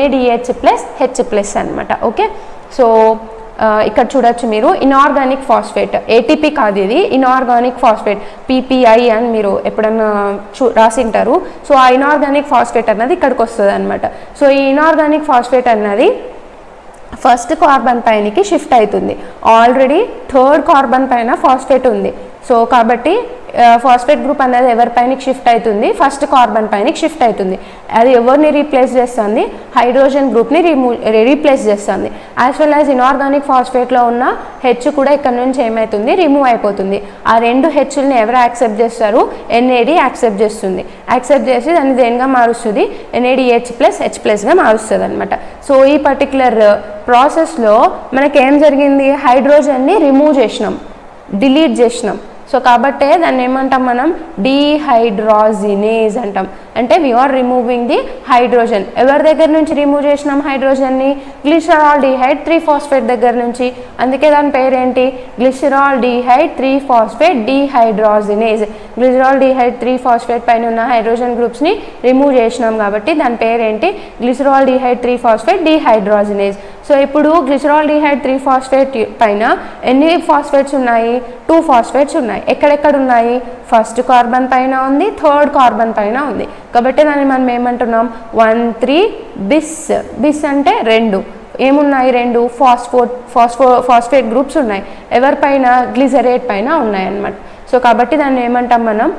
[SPEAKER 1] NADH+H+ అనమాట. ఓకే, సో ఇక్కడ చూడొచ్చు మీరు, ఇనార్గానిక్ ఫాస్ఫేట్, ATP కాదు ఇది, ఇనార్గానిక్ ఫాస్ఫేట్ PPI అని మీరు ఎప్పుడన్నా రాసింటారు. సో ఆ ఇనార్గానిక్ ఫాస్ఫేట్ అన్నది ఇక్కడికి వస్తుంది అనమాట. సో ఈ ఇనార్గానిక్ ఫాస్ఫేట్ అన్నది ఫస్ట్ కార్బన్ పైనకి షిఫ్ట్ అవుతుంది. ఆల్రెడీ థర్డ్ కార్బన్ పైన ఫాస్ఫేట్ ఉంది. సో కాబట్టి ఫాస్ఫేట్ గ్రూప్ అనేది ఎవరిపైనకి షిఫ్ట్ అవుతుంది, ఫస్ట్ కార్బన్ పైనకి షిఫ్ట్ అవుతుంది. అది ఎవరిని రీప్లేస్ చేస్తుంది, హైడ్రోజన్ గ్రూప్ని రీప్లేస్ చేస్తుంది. యాజ్ వెల్ యాజ్ ఇనార్గానిక్ ఫాస్ఫేట్లో ఉన్న H కూడా ఇక్కడ నుంచి ఏమవుతుంది, రిమూవ్ అయిపోతుంది. ఆ రెండు Hని ఎవరు యాక్సెప్ట్ చేస్తారు, NAD యాక్సెప్ట్ చేస్తుంది. యాక్సెప్ట్ చేసి దాన్ని దేనిగా మారుస్తుంది, NADH+H+గా మారుస్తుంది అనమాట. సో ఈ పర్టికులర్ ప్రాసెస్లో మనకేం జరిగింది, హైడ్రోజన్ని రిమూవ్ చేసినాం, డిలీట్ చేసినాం. సో కాబట్టే దాన్ని ఏమంటాం మనం, డీహైడ్రాజినేజ్ అంటాం. అంటే వీఆర్ రిమూవింగ్ ది హైడ్రోజన్. ఎవరి దగ్గర నుంచి రిమూవ్ చేసినాం హైడ్రోజన్ని, గ్లిసరాల్డిహైడ్ 3-ఫాస్ఫేట్ దగ్గర నుంచి. అందుకే దాని పేరేంటి, గ్లిసరాల్డిహైడ్ 3-ఫాస్ఫేట్ డీహైడ్రాజినేజ్. గ్లిసరాల్డిహైడ్ 3-ఫాస్ఫేట్ పైన ఉన్న హైడ్రోజన్ గ్రూప్స్ని రిమూవ్ చేసినాం కాబట్టి దాని పేరేంటి, గ్లిసరాల్డిహైడ్ 3-ఫాస్ఫేట్ డీహైడ్రాజినేజ్. సో ఇప్పుడు గ్లిసరాల్డిహైడ్ 3-ఫాస్ఫేట్ పైన ఎన్ని ఫాస్ఫేట్స్ ఉన్నాయి, 2 ఫాస్ఫేట్స్ ఉన్నాయి. ఎక్కడెక్కడ ఉన్నాయి, ఫస్ట్ కార్బన్ పైన ఉంది, థర్డ్ కార్బన్ పైన ఉంది. కాబట్టి దాన్ని మనం ఏమంటున్నాం, 1,3-bis. బిస్ అంటే 2 ఏమున్నాయి, 2 ఫాస్ఫేట్ గ్రూప్స్ ఉన్నాయి. ఎవరిపైన, గ్లిజరేట్ పైన ఉన్నాయి అన్నమాట. సో కాబట్టి దాన్ని ఏమంటాం మనం,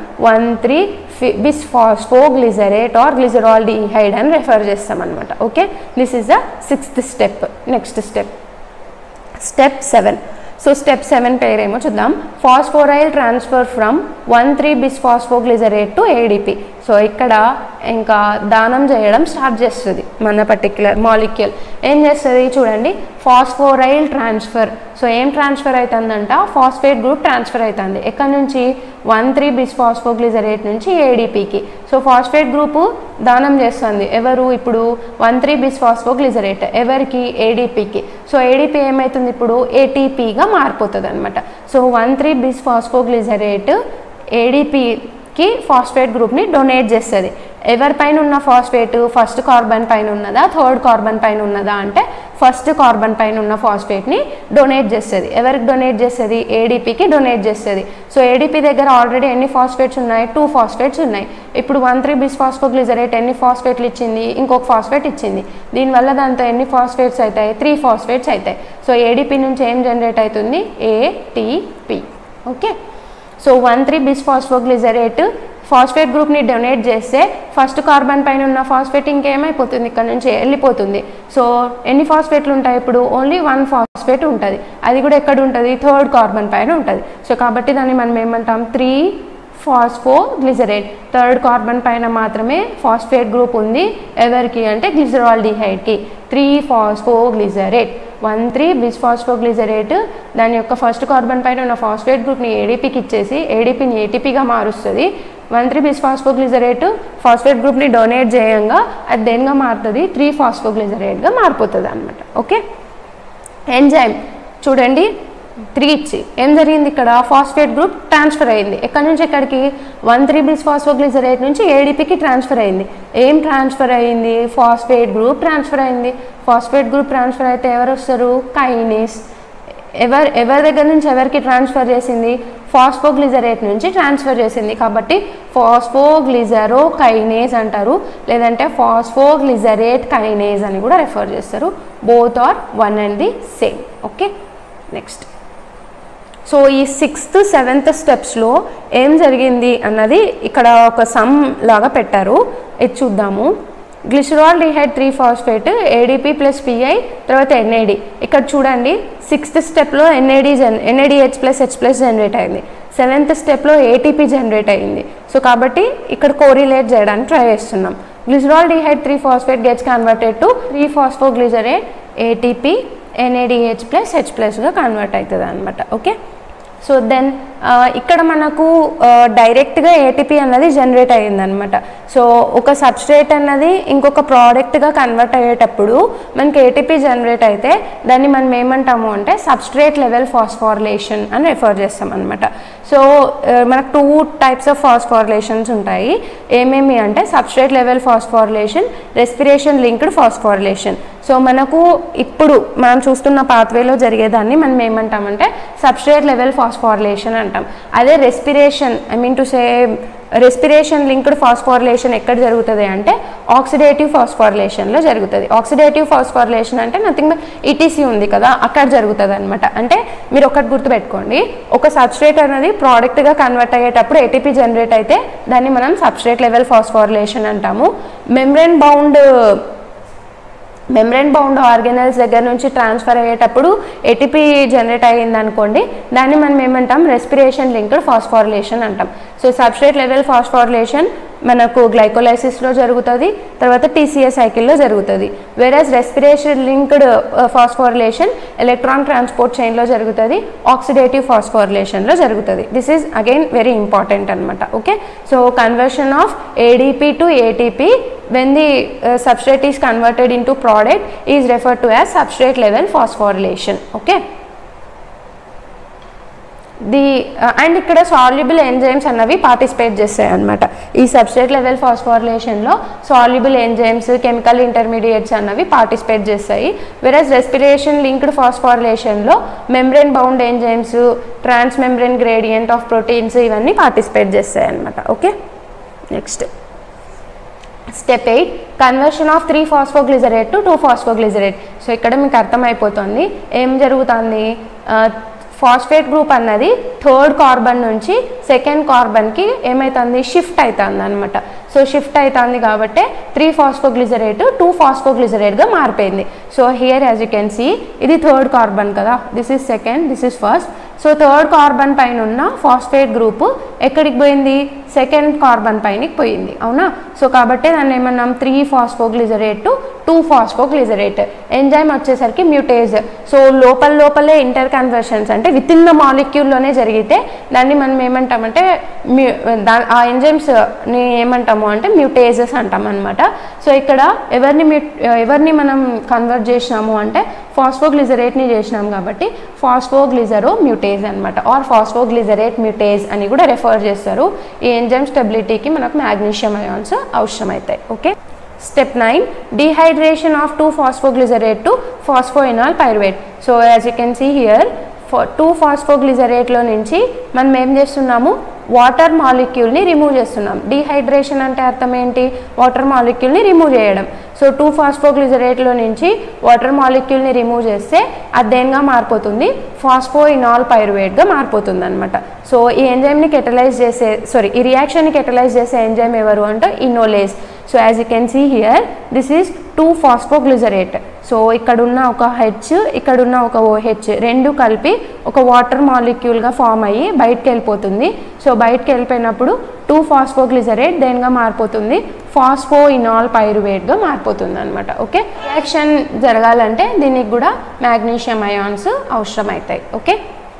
[SPEAKER 1] 1,3-bis-phosphoglycerate ఆర్ గ్లిజరాల్డిహైడ్ అని రెఫర్ చేస్తాం అనమాట. Okay, this is the 6th step. Next step 7. So step 7 పేరేమో చూద్దాం, phosphoryl transfer from 1,3-bis-phosphoglycerate to ADP. So ఇక్కడ ఇంకా దానం చేయడం స్టార్ట్ చేస్తుంది మన పర్టిక్యులర్ మాలిక్యూల్. ఏం చేస్తుంది చూడండి, ఫాస్ఫోరైల్ ట్రాన్స్ఫర్. సో ఏం ట్రాన్స్ఫర్ అవుతుందంట, ఫాస్ఫేట్ గ్రూప్ ట్రాన్స్ఫర్ అవుతుంది. ఎక్కడి నుంచి, 1,3-bis-phosphoglycerate నుంచి ADPకి. సో ఫాస్ఫేట్ గ్రూపు దానం చేస్తుంది. ఎవరు ఇప్పుడు, 1,3-bis-phosphoglycerate. ఎవరికి, ADPకి. సో ADP ఏమవుతుంది ఇప్పుడు, ATPగా మారిపోతుంది అనమాట. సో 1,3-bis-phosphoglycerate ADPకి ఫాస్ఫేట్ గ్రూప్ని డొనేట్ చేస్తుంది. ఎవరిపైన ఉన్న ఫాస్ఫేట్, ఫస్ట్ కార్బన్ పైన ఉన్నదా, థర్డ్ కార్బన్ పైన ఉన్నదా అంటే ఫస్ట్ కార్బన్ పైన ఉన్న ఫాస్ఫేట్ని డొనేట్ చేస్తుంది. ఎవరికి డొనేట్ చేస్తుంది, ADPకి డొనేట్ చేస్తుంది. సో ADP దగ్గర ఆల్రెడీ ఎన్ని ఫాస్ఫేట్స్ ఉన్నాయి, 2 ఫాస్ఫేట్స్ ఉన్నాయి. ఇప్పుడు 1,3-bis-phosphoglycerate ఎన్ని ఫాస్ఫేట్లు ఇచ్చింది, ఇంకొక ఫాస్ఫేట్ ఇచ్చింది. దీనివల్ల దాంతో ఎన్ని ఫాస్ఫేట్స్ అవుతాయి, 3 ఫాస్ఫేట్స్ అవుతాయి. సో ADP నుంచి ఏం జనరేట్ అవుతుంది, ATP. Okay, so 1,3-bis-phosphoglycerate phosphate గ్రూప్ని డొనేట్ చేస్తే ఫస్ట్ కార్బన్ పైన ఉన్న ఫాస్ఫేట్ ఇంకేమైపోతుంది, ఇక్కడ నుంచి వెళ్ళిపోతుంది. సో ఎన్ని ఫాస్ఫేట్లు ఉంటాయి ఇప్పుడు, ఓన్లీ 1 ఫాస్ఫేట్ ఉంటుంది. అది కూడా ఎక్కడ ఉంటుంది, థర్డ్ కార్బన్ పైన ఉంటుంది. సో కాబట్టి దాన్ని మనం ఏమంటాం, 3-phosphoglycerate. థర్డ్ కార్బన్ పైన మాత్రమే ఫాస్ఫేట్ గ్రూప్ ఉంది. ఎవరికి అంటే గ్లిసరాల్డిహైడ్కి. 3-phosphoglycerate. 1,3-bis-phosphoglycerate దాని యొక్క ఫస్ట్ కార్బన్ పైన ఉన్న ఫాస్ఫేట్ గ్రూప్ని ADPకి ఇచ్చేసి ADPని ATPగా మారుస్తుంది. 1,3-bis-phosphoglycerate ఫాస్ఫేట్ గ్రూప్ని డొనేట్ చేయంగా అది దేనిగా మారుతుంది, 3-phosphoglycerateగా మారిపోతుంది అనమాట. ఓకే, ఎంజైమ్ చూడండి, 3 ఇచ్చి ఏం జరిగింది ఇక్కడ, ఫాస్ఫేట్ గ్రూప్ ట్రాన్స్ఫర్ అయింది. ఎక్కడి నుంచి ఎక్కడికి, 1,3-bis-phosphoglycerate నుంచి ADPకి ట్రాన్స్ఫర్ అయింది. ఏం ట్రాన్స్ఫర్ అయింది, ఫాస్ఫేట్ గ్రూప్ ట్రాన్స్ఫర్ అయింది. ఫాస్ఫేట్ గ్రూప్ ట్రాన్స్ఫర్ అయితే ఎవరు వస్తారు, కైనేస్. ఎవరి దగ్గర నుంచి ఎవరికి ట్రాన్స్ఫర్ చేసింది, ఫాస్ఫోగ్లిజరేట్ నుంచి ట్రాన్స్ఫర్ చేసింది. కాబట్టి ఫాస్ఫోగ్లిజరోకైనేజ్ అంటారు, లేదంటే ఫాస్ఫోగ్లిజరేట్ కైనేజ్ అని కూడా రెఫర్ చేస్తారు. Both are one and the same. Okay, next. So ఈ 6th 7th స్టెప్స్లో ఏం జరిగింది అన్నది ఇక్కడ ఒక సమ్ లాగా పెట్టారు, ఇది చూద్దాము. Glyceraldehyde three phosphate ADP plus PI తర్వాత ఎన్ఏడి. ఇక్కడ చూడండి 6th స్టెప్లో NADH plus H plus generate అయింది, 7th స్టెప్లో ఏటీపీ జనరేట్ అయింది. సో కాబట్టి ఇక్కడ కోరిలేట్ చేయడానికి ట్రై చేస్తున్నాం. Glyceraldehyde three phosphate gets converted to three phosphoglycerate ATP NADH plus H ప్లస్గా కన్వర్ట్ అవుతుంది అనమాట. ఓకే, సో దెన్ ఇక్కడ మనకు డైరెక్ట్గా ఏటీపీ అన్నది జనరేట్ అయ్యిందనమాట. సో ఒక సబ్స్ట్రేట్ అన్నది ఇంకొక ప్రోడక్ట్గా కన్వర్ట్ అయ్యేటప్పుడు మనకి ఏటీపీ జనరేట్ అయితే దాన్ని మనం ఏమంటాము అంటే సబ్స్ట్రేట్ లెవెల్ ఫాస్ఫోరిలేషన్ అని రెఫర్ చేస్తాం అనమాట. సో మనకు 2 టైప్స్ ఆఫ్ ఫాస్ఫోరిలేషన్స్ ఉంటాయి. ఏమేమి అంటే substrate level phosphorylation, respiration linked phosphorylation. So మనకు ఇప్పుడు మనం చూస్తున్న పాత్వేలో జరిగేదాన్ని మనం ఏమంటామంటే సబ్స్ట్రేట్ లెవెల్ ఫాస్ఫోరిలేషన్ అంటాం. అదే రెస్పిరేషన్ లింక్డ్ ఫాస్ఫోరిలేషన్ ఎక్కడ జరుగుతుంది అంటే ఆక్సిడేటివ్ ఫాస్ఫోరిలేషన్లో జరుగుతుంది. ఆక్సిడేటివ్ ఫాస్ఫోరిలేషన్ అంటే నథింగ్ బట్ ఈటీసీ ఉంది కదా, అక్కడ జరుగుతుంది అనమాట. అంటే మీరు ఒకటి గుర్తుపెట్టుకోండి, ఒక సబ్స్ట్రేట్ అనేది ప్రోడక్ట్గా కన్వర్ట్ అయ్యేటప్పుడు ఏటీపీ జనరేట్ అయితే దాన్ని మనం సబ్స్ట్రేట్ లెవెల్ ఫాస్ఫోరిలేషన్ అంటాము. మెంబ్రేన్ బౌండ్ ఆర్గానెల్స్ దగ్గర నుంచి ట్రాన్స్ఫర్ అయ్యేటప్పుడు ఏటీపీ జనరేట్ అయ్యింది అనుకోండి, దాన్ని మనం ఏమంటాం రెస్పిరేషన్ లింక్డ్ ఫాస్ఫోరిలేషన్ అంటాం. సో సబ్స్ట్రేట్ లెవెల్ ఫాస్ఫోరిలేషన్ మనకు గ్లైకోలైసిస్లో జరుగుతుంది, తర్వాత టీసీఏ సైకిల్లో జరుగుతుంది. Versus respiration linked phosphorylation electron transport చైన్లో జరుగుతుంది, ఆక్సిడేటివ్ ఫాస్ఫోరిలేషన్లో జరుగుతుంది. This is again very important అనమాట. Okay, so conversion of ADP to ATP when the substrate is converted into product is referred to as substrate level phosphorylation. Okay, and ఇక్కడ సాల్యుబుల్ ఎంజైమ్స్ అన్నవి పార్టిసిపేట్ చేస్తాయి అనమాట. ఈ సబ్స్ట్రేట్ లెవెల్ ఫాస్ఫోరిలేషన్లో సాల్యుబుల్ ఎంజైమ్స్, కెమికల్ ఇంటర్మీడియట్స్ అన్నవి పార్టిసిపేట్ చేస్తాయి. వెరస్ రెస్పిరేషన్ లింక్డ్ ఫాస్ఫోరిలేషన్లో membrane bound enzymes, trans membrane gradient of proteins ఇవన్నీ పార్టిసిపేట్ చేస్తాయి అనమాట. Okay, next step 8 conversion of three phosphoglycerate to two phosphoglycerate. So ఇక్కడ మీకు అర్థమైపోతుంది ఏం జరుగుతుంది. ఫాస్ఫేట్ గ్రూప్ అన్నది 3rd కార్బన్ నుంచి 2nd కార్బన్కి ఏమవుతుంది షిఫ్ట్ అవుతుంది అనమాట. సో షిఫ్ట్ అవుతుంది కాబట్టి 3-ఫాస్ఫోగ్లిజరేట్ 2-ఫాస్ఫోగ్లిజరేట్గా మారిపోయింది. So here as you can see ఇది 3rd కార్బన్ కదా, this is 2nd, this is 1st. So 3rd carbon పైన ఉన్న ఫాస్ఫేట్ గ్రూప్ ఎక్కడికి పోయింది, 2nd కార్బన్ పైనకి పోయింది, అవునా. సో కాబట్టి దాన్ని ఏమన్నాం 3-ఫాస్ఫోగ్లిజరేట్ టు 2-ఫాస్ఫోగ్లిజరేట్. ఎంజైమ్ వచ్చేసరికి మ్యూటేజ్. సో లోపలే ఇంటర్ కన్వర్షన్స్ అంటే విత్ ఇన్ ద మాలిక్యూల్లోనే జరిగితే దాన్ని మనం ఏమంటామంటే ఆ ఎంజైమ్స్ని ఏమంటాము అంటే మ్యూటేజెస్ అంటాం అనమాట. సో ఇక్కడ ఎవరిని మనం కన్వర్ట్ చేసినాము అంటే ఫాస్ఫోగ్లిజరేట్ని చేసినాం కాబట్టి ఫాస్ఫోగ్లిజరో మ్యూటేజ్ అనమాట, ఆర్ ఫాస్ఫోగ్లిజరేట్ మ్యూటేజ్ అని కూడా రెఫర్ చేస్తారు. ఈ ఎంజైమ్ స్టెబిలిటీకి మనకు మ్యాగ్నీషియం అయాన్స్ అవసరం అవుతాయి. Okay, step 9 dehydration of two phosphoglycerate to phosphoenol pyruvate. So as you can see here 2-ఫాస్ఫోగ్లిజరేట్లో నుంచి మనం ఏం చేస్తున్నాము, వాటర్ మాలిక్యూల్ని రిమూవ్ చేస్తున్నాం. డీహైడ్రేషన్ అంటే అర్థం ఏంటి, వాటర్ మాలిక్యూల్ని రిమూవ్ చేయడం. సో 2-ఫాస్ఫోగ్లిజరేట్లో నుంచి వాటర్ మాలిక్యూల్ని రిమూవ్ చేస్తే అది దేనిగా మారిపోతుంది, ఫాస్ఫోయినాల్ పైరువేట్గా మారిపోతుంది అనమాట. సో ఈ ఎంజైమ్ని ఈ రియాక్షన్ని కెటలైజ్ చేసే ఎంజైమ్ ఎవరు అంటే enolase. So as you can see here this is two phosphoglycerate. So ఇక్కడున్న ఒక హెచ్, ఇక్కడున్న ఒక ఓహెచ్ రెండు కలిపి ఒక వాటర్ మాలిక్యూల్గా ఫామ్ అయ్యి బయటకు వెళ్ళిపోతుంది. సో బయటకు వెళ్ళిపోయినప్పుడు 2-ఫాస్ఫోగ్లిజరేట్ దేనిగా మారిపోతుంది, ఫాస్ఫోయినాల్ పైరువేట్గా మారిపోతుంది అనమాట. ఓకే, రియాక్షన్ జరగాలంటే దీనికి కూడా మ్యాగ్నీషియం అయాన్స్ అవసరం అవుతాయి. Okay,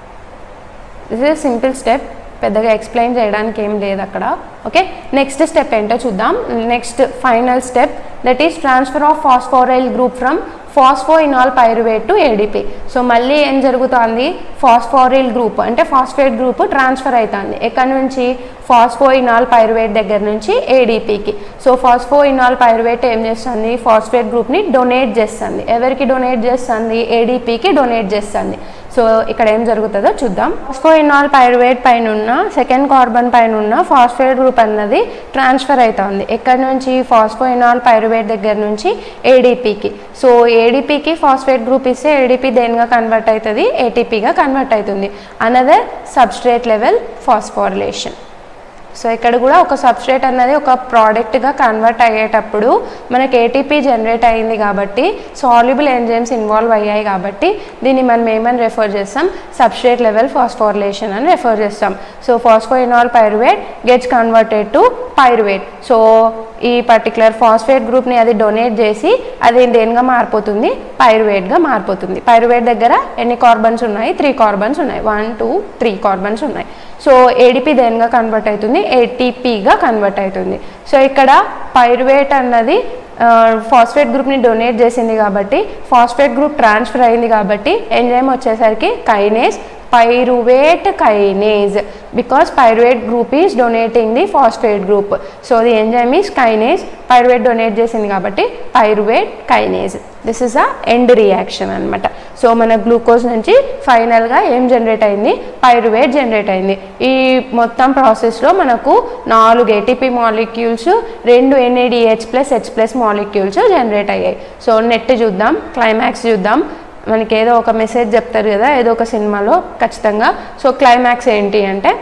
[SPEAKER 1] this is simple step, పెద్దగా ఎక్స్ప్లెయిన్ చేయడానికి ఏం లేదు అక్కడ. ఓకే, నెక్స్ట్ స్టెప్ ఏంటో చూద్దాం. Next final step that is transfer of phosphoryl group from phosphoenol pyruvate to ADP. So మళ్ళీ ఏం జరుగుతుంది, ఫాస్ఫోరైల్ గ్రూప్ అంటే ఫాస్ఫేట్ గ్రూప్ ట్రాన్స్ఫర్ అవుతుంది. ఎక్కడి నుంచి, ఫాస్ఫోయినాల్ పైరువేట్ దగ్గర నుంచి ఏడిపికి. సో ఫాస్ఫోయినాల్ పైరువేట్ ఏం చేస్తుంది, ఫాస్ఫేట్ గ్రూప్ని డొనేట్ చేస్తుంది. ఎవరికి డొనేట్ చేస్తుంది, ఏడిపికి డొనేట్ చేస్తుంది. సో ఇక్కడ ఏం జరుగుతుందో చూద్దాం. ఫాస్ఫోయినాల్ పైరువేట్ పైన ఉన్న 2nd కార్బన్ పైన ఉన్న ఫాస్ఫేట్ గ్రూప్ అన్నది ట్రాన్స్ఫర్ అవుతుంది. ఎక్కడి నుంచి, ఫాస్ఫోయినాల్ పైరువేట్ దగ్గర నుంచి ఏడిపికి. సో ఏడిపికి ఫాస్ఫేట్ గ్రూప్ ఇస్తే ఏడిపి దేనిగా కన్వర్ట్ అవుతుంది, ఏటీపీగా కన్వర్ట్ అవుతుంది. Another substrate level phosphorylation. So ఇక్కడ కూడా ఒక సబ్స్ట్రేట్ అన్నది ఒక ప్రోడక్ట్గా కన్వర్ట్ అయ్యేటప్పుడు మనకి ఏటీపీ జనరేట్ అయింది కాబట్టి సాల్యుబుల్ ఎంజైమ్స్ ఇన్వాల్వ్ అయ్యాయి కాబట్టి దీన్ని మనం ఏమని రెఫర్ చేస్తాం, సబ్స్ట్రేట్ లెవెల్ ఫాస్ఫోరిలేషన్ అని రెఫర్ చేస్తాం. So phosphoenol pyruvate gets converted to pyruvate. So ఈ పర్టికులర్ ఫాస్ఫేట్ గ్రూప్ని అది డొనేట్ చేసి అది దేనిగా మారిపోతుంది, పైరువేట్గా మారిపోతుంది. పైరువేట్ దగ్గర ఎన్ని కార్బన్స్ ఉన్నాయి, 3 కార్బన్స్ ఉన్నాయి, 1 2 3 కార్బన్స్ ఉన్నాయి. సో ఏడిపి దేనిగా కన్వర్ట్ అవుతుంది, ఏటీపీగా కన్వర్ట్ అవుతుంది. సో ఇక్కడ పైరువేట్ అన్నది ఫాస్ఫేట్ గ్రూప్ని డొనేట్ చేసింది కాబట్టి ఫాస్ఫేట్ గ్రూప్ ట్రాన్స్ఫర్ అయింది కాబట్టి ఎంజైమ్ వచ్చేసరికి కైనేస్, pyruvate kinase, because pyruvate group is donating the phosphate group. So the enzyme is kinase, pyruvate donate చేసింది కాబట్టి pyruvate kinase. This is a end reaction అన్నమాట. సో మన గ్లూకోజ్ నుంచి ఫైనల్గా ఏం జనరేట్ అయింది, పైరువేట్ జనరేట్ అయింది. ఈ మొత్తం ప్రాసెస్లో మనకు 4 ATP molecules, 2 NADH+H+ molecules generate అయ్యాయి. సో నెట్ చూద్దాం, క్లైమాక్స్ చూద్దాం. మనకి ఏదో ఒక మెసేజ్ చెప్తారు కదా ఏదో ఒక సినిమాలో ఖచ్చితంగా. సో క్లైమాక్స్ ఏంటి అంటే,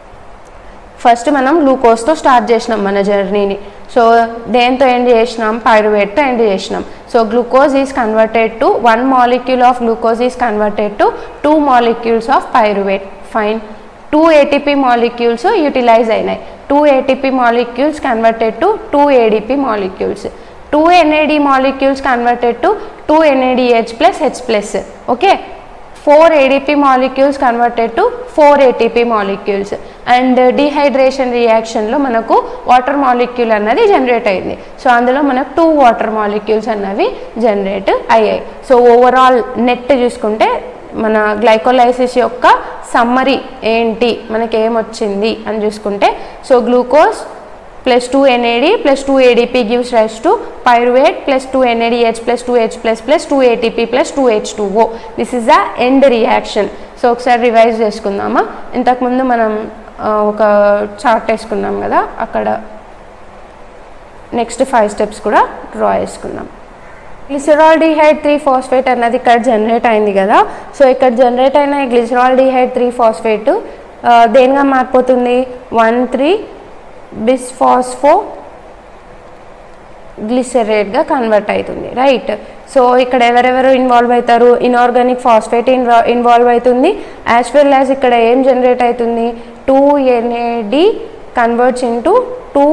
[SPEAKER 1] ఫస్ట్ మనం గ్లూకోజ్తో స్టార్ట్ చేసినాం మన జర్నీని. సో దేంతో ఎండ్ చేసినాం, పైరువేట్తో ఎండ్ చేసినాం. So glucose is converted to 1 molecule of glucose is converted to 2 molecules of pyruvate. Fine. 2 ATP molecules utilize అయినాయి. 2 ATP molecules converted to 2 ADP molecules. 2 NAD molecules converted to 2 NADH+H+. Okay. 4 ADP molecules converted to 4 ATP molecules. And dehydration reaction lo manaku water molecule annadi generate ayindi. So అందులో మనకు 2 water molecules అన్నవి generate అయ్యాయి. సో ఓవరాల్ నెట్ చూసుకుంటే మన గ్లైకోలైసిస్ యొక్క సమ్మరీ ఏంటి, మనకి ఏమొచ్చింది అని చూసుకుంటే, so glucose plus 2 NAD plus 2 ADP gives rise to pyruvate plus 2 NADH plus 2H plus 2 ATP plus 2 H2O. This is the end reaction. So ఒకసారి రివైజ్ చేసుకుందామా. ఇంతకుముందు మనం ఒక చార్ట్ వేసుకున్నాం కదా, అక్కడ నెక్స్ట్ 5 స్టెప్స్ కూడా డ్రా చేసుకుందాం. గ్లిసరాల్డిహైడ్ 3-ఫాస్ఫేట్ అన్నది ఇక్కడ జనరేట్ అయింది కదా. సో ఇక్కడ జనరేట్ అయిన ఈ గ్లిసరాల్డిహైడ్ 3-ఫాస్ఫేట్ దేనిగా మారిపోతుంది, 1,3 బిస్ఫాస్ఫో గ్లిసరేట్గా కన్వర్ట్ అవుతుంది. రైట్. సో ఇక్కడ ఎవరెవరు ఇన్వాల్వ్ అవుతారు, ఇన్ఆర్గానిక్ ఫాస్ఫేట్ ఇన్వాల్వ్ అవుతుంది, యాజ్ వెల్ యాజ్ ఇక్కడ ఏం జనరేట్ అవుతుంది, 2 NAD కన్వర్ట్స్ ఇంటూ 2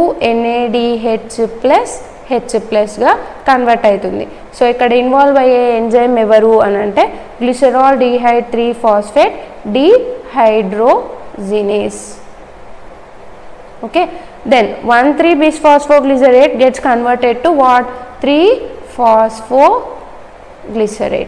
[SPEAKER 1] NADH+H+గా కన్వర్ట్ అవుతుంది. సో ఇక్కడ ఇన్వాల్వ్ అయ్యే ఎంజైమ్ ఎవరు అని అంటే glyceraldehyde three phosphate dehydrogenase. Okay, then 1,3-bisphosphoglycerate gets converted to what, 3-phosphoglycerate.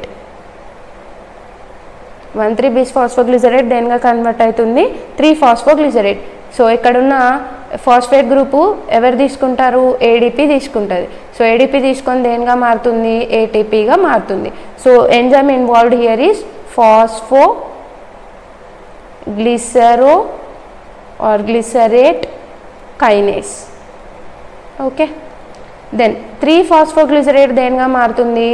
[SPEAKER 1] 1,3-bisphosphoglycerate దేనిగా కన్వర్ట్ అవుతుంది, 3-phosphoglycerate. సో ఇక్కడున్న ఫాస్ఫేట్ గ్రూపు ఎవరు తీసుకుంటారు, ఏడిపి తీసుకుంటుంది. సో ఏడిపి తీసుకొని దేనిగా మారుతుంది, ఏటీపీగా మారుతుంది. So enzyme involved here is phospho glycero or glycerate kinase. Okay, then 3-phosphoglycerate దేనిగా మారుతుంది,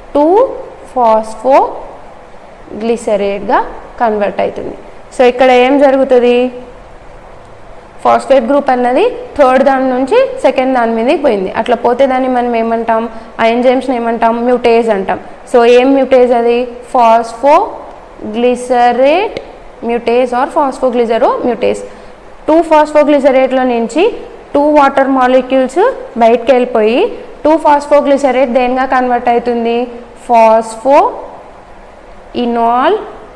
[SPEAKER 1] 2-phosphoglycerate గా కన్వర్ట్ అవుతుంది. సో ఇక్కడ ఏం జరుగుతుంది, ఫాస్ఫేట్ గ్రూప్ అన్నది థర్డ్ దాని నుంచి సెకండ్ దాని మీదకి పోయింది. అట్లా పోతే దాన్ని మనం ఏమంటాం, ఆ ఎంజైమ్స్ని ఏమంటాం, మ్యూటేజ్ అంటాం. సో ఏం మ్యూటేజ్ అది, phosphoglycerate mutase or phosphoglycero mutase. 2-phosphoglycerate నుంచి 2 వాటర్ మాలిక్యూల్స్ బయటకు వెళ్ళిపోయి 2-phosphoglycerate దేనిగా కన్వర్ట్ అవుతుంది, ఫాస్ఫో ఇనాల్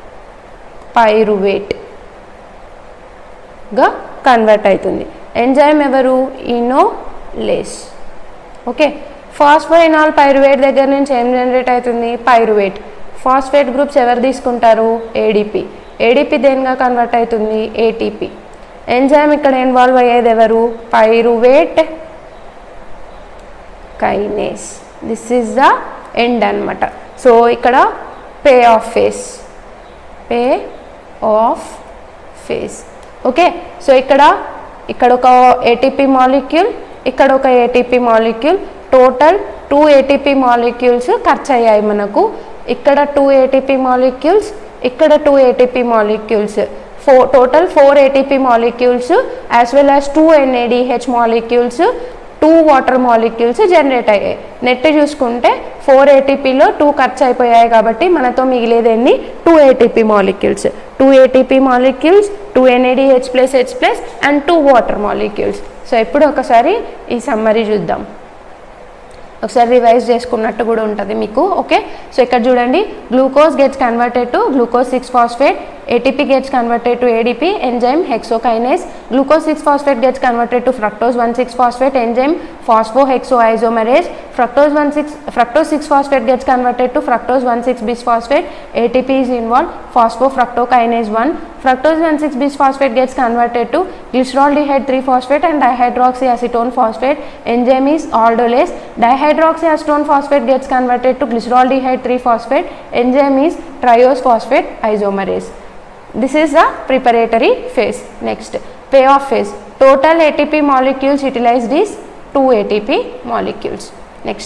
[SPEAKER 1] పైరువేట్గా కన్వర్ట్ అవుతుంది. ఎంజైమ్ ఎవరు, ఇనోలేస్. ఓకే, ఫాస్ఫోయినాల్ పైరువేట్ దగ్గర నుంచి ఏం జనరేట్ అవుతుంది, పైరువేట్. ఫాస్ఫేట్ గ్రూప్స్ ఎవరు తీసుకుంటారు, ఏడిపి. ఏడిపి దేనిగా కన్వర్ట్ అవుతుంది, ఏటీపీ. ఎంజైమ్ ఇక్కడ ఇన్వాల్వ్ అయ్యేది ఎవరు, pyruvate kinase. This is the end అన్నమాట. సో ఇక్కడ pay off phase. Okay, so ఇక్కడ ఒక ఏటీపీ మాలిక్యూల్, ఇక్కడ ఒక ATP molecule, total 2 ATP molecules ఖర్చు అయ్యాయి మనకు. ఇక్కడ 2 ATP మాలిక్యూల్స్, ఇక్కడ 2 ATP molecules. total 4 ATP molecules as well as 2 NADH molecules, 2 water molecules generate అయ్యాయి. నెట్ చూసుకుంటే 4 ATPలో 2 ఖర్చు అయిపోయాయి కాబట్టి మనతో మిగిలేది ఎన్ని 2 ATP molecules, 2 ATP molecules, 2 NADH+H+ and 2 water molecules. So ఇప్పుడు ఒకసారి ఈ సమ్మరీ చూద్దాం, ఒకసారి రివైజ్ చేసుకున్నట్టు కూడా ఉంటుంది మీకు. ఓకే, సో ఇక్కడ చూడండి, glucose gets converted to glucose 6-phosphate, ATP gets converted to ADP, enzyme hexokinase, glucose 6-phosphate gets converted to fructose 1,6-phosphate, enzyme phosphohexoisomerase, fructose 6-phosphate gets converted to fructose 1,6-bisphosphate, ATP is involved, phosphofructokinase 1, fructose 1,6-bisphosphate gets converted to glyceraldehyde 3-phosphate and dihydroxyacetone phosphate, enzyme is aldolase, dihydroxyacetone phosphate gets converted to glyceraldehyde 3-phosphate, enzyme is triose phosphate isomerase. This is the preparatory phase. Next, payoff phase. Total ATP molecules utilized is 2 ATP molecules. Next,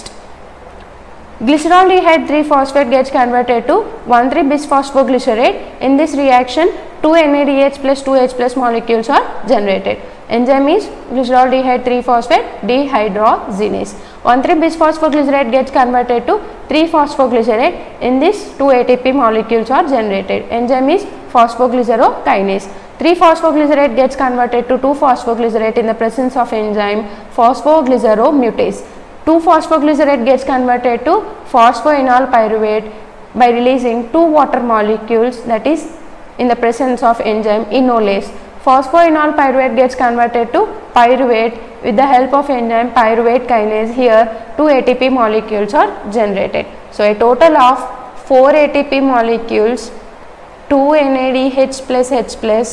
[SPEAKER 1] glyceraldehyde 3-phosphate gets converted to 1,3-bisphosphoglycerate. In this reaction, 2 NADH plus 2H plus molecules are generated. Enzyme is glyceraldehyde 3-phosphate dehydrogenase. 1,3-bisphosphoglycerate gets converted to 3-phosphoglycerate. In this, 2 ATP molecules are generated. Enzyme is phosphoglycerokinase. 3-phosphoglycerate gets converted to 2-phosphoglycerate in the presence of enzyme phosphoglyceromutase. 2-phosphoglycerate gets converted to phosphoenol pyruvate by releasing 2 water molecules, that is in the presence of enzyme enolase. Phosphoenol pyruvate gets converted to pyruvate with the help of enzyme pyruvate kinase. Here 2 ATP molecules are generated. So a total of 4 ATP molecules, 2 NADH+H+,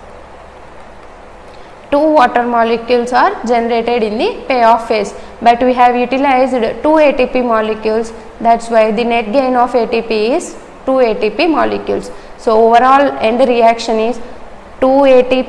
[SPEAKER 1] 2 water molecules are generated in the payoff phase, but we have utilized 2 ATP molecules. That's why the net gain of ATP is 2 ATP molecules. So overall end reaction is 2 ATP,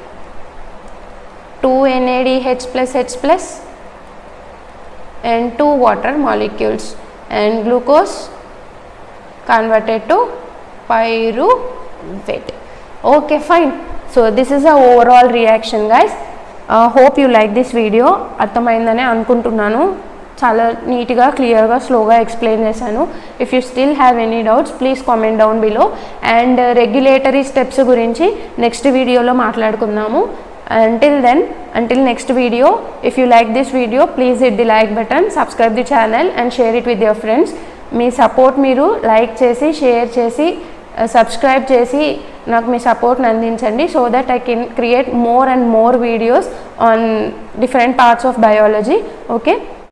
[SPEAKER 1] 2 NADH+H+ and 2 water molecules, and glucose converted to pyruvate. Okay, fine. So this is the overall reaction, guys. Hope you like this video. అర్థమైందని అనుకుంటున్నాను, చాలా నీట్గా క్లియర్గా స్లోగా ఎక్స్ప్లెయిన్ చేశాను. If you still have any doubts please comment down below. And regulatory steps గురించి నెక్స్ట్ వీడియోలో మాట్లాడుకుందాము. Until next video, if you like this video, please hit the like button, subscribe the channel and share it with your friends. మీ సపోర్ట్ మీరు లైక్ చేసి, షేర్ చేసి, సబ్స్క్రైబ్ చేసి నాకు మీ సపోర్ట్ని అందించండి, so that I can create more and more videos on different parts of biology. Okay.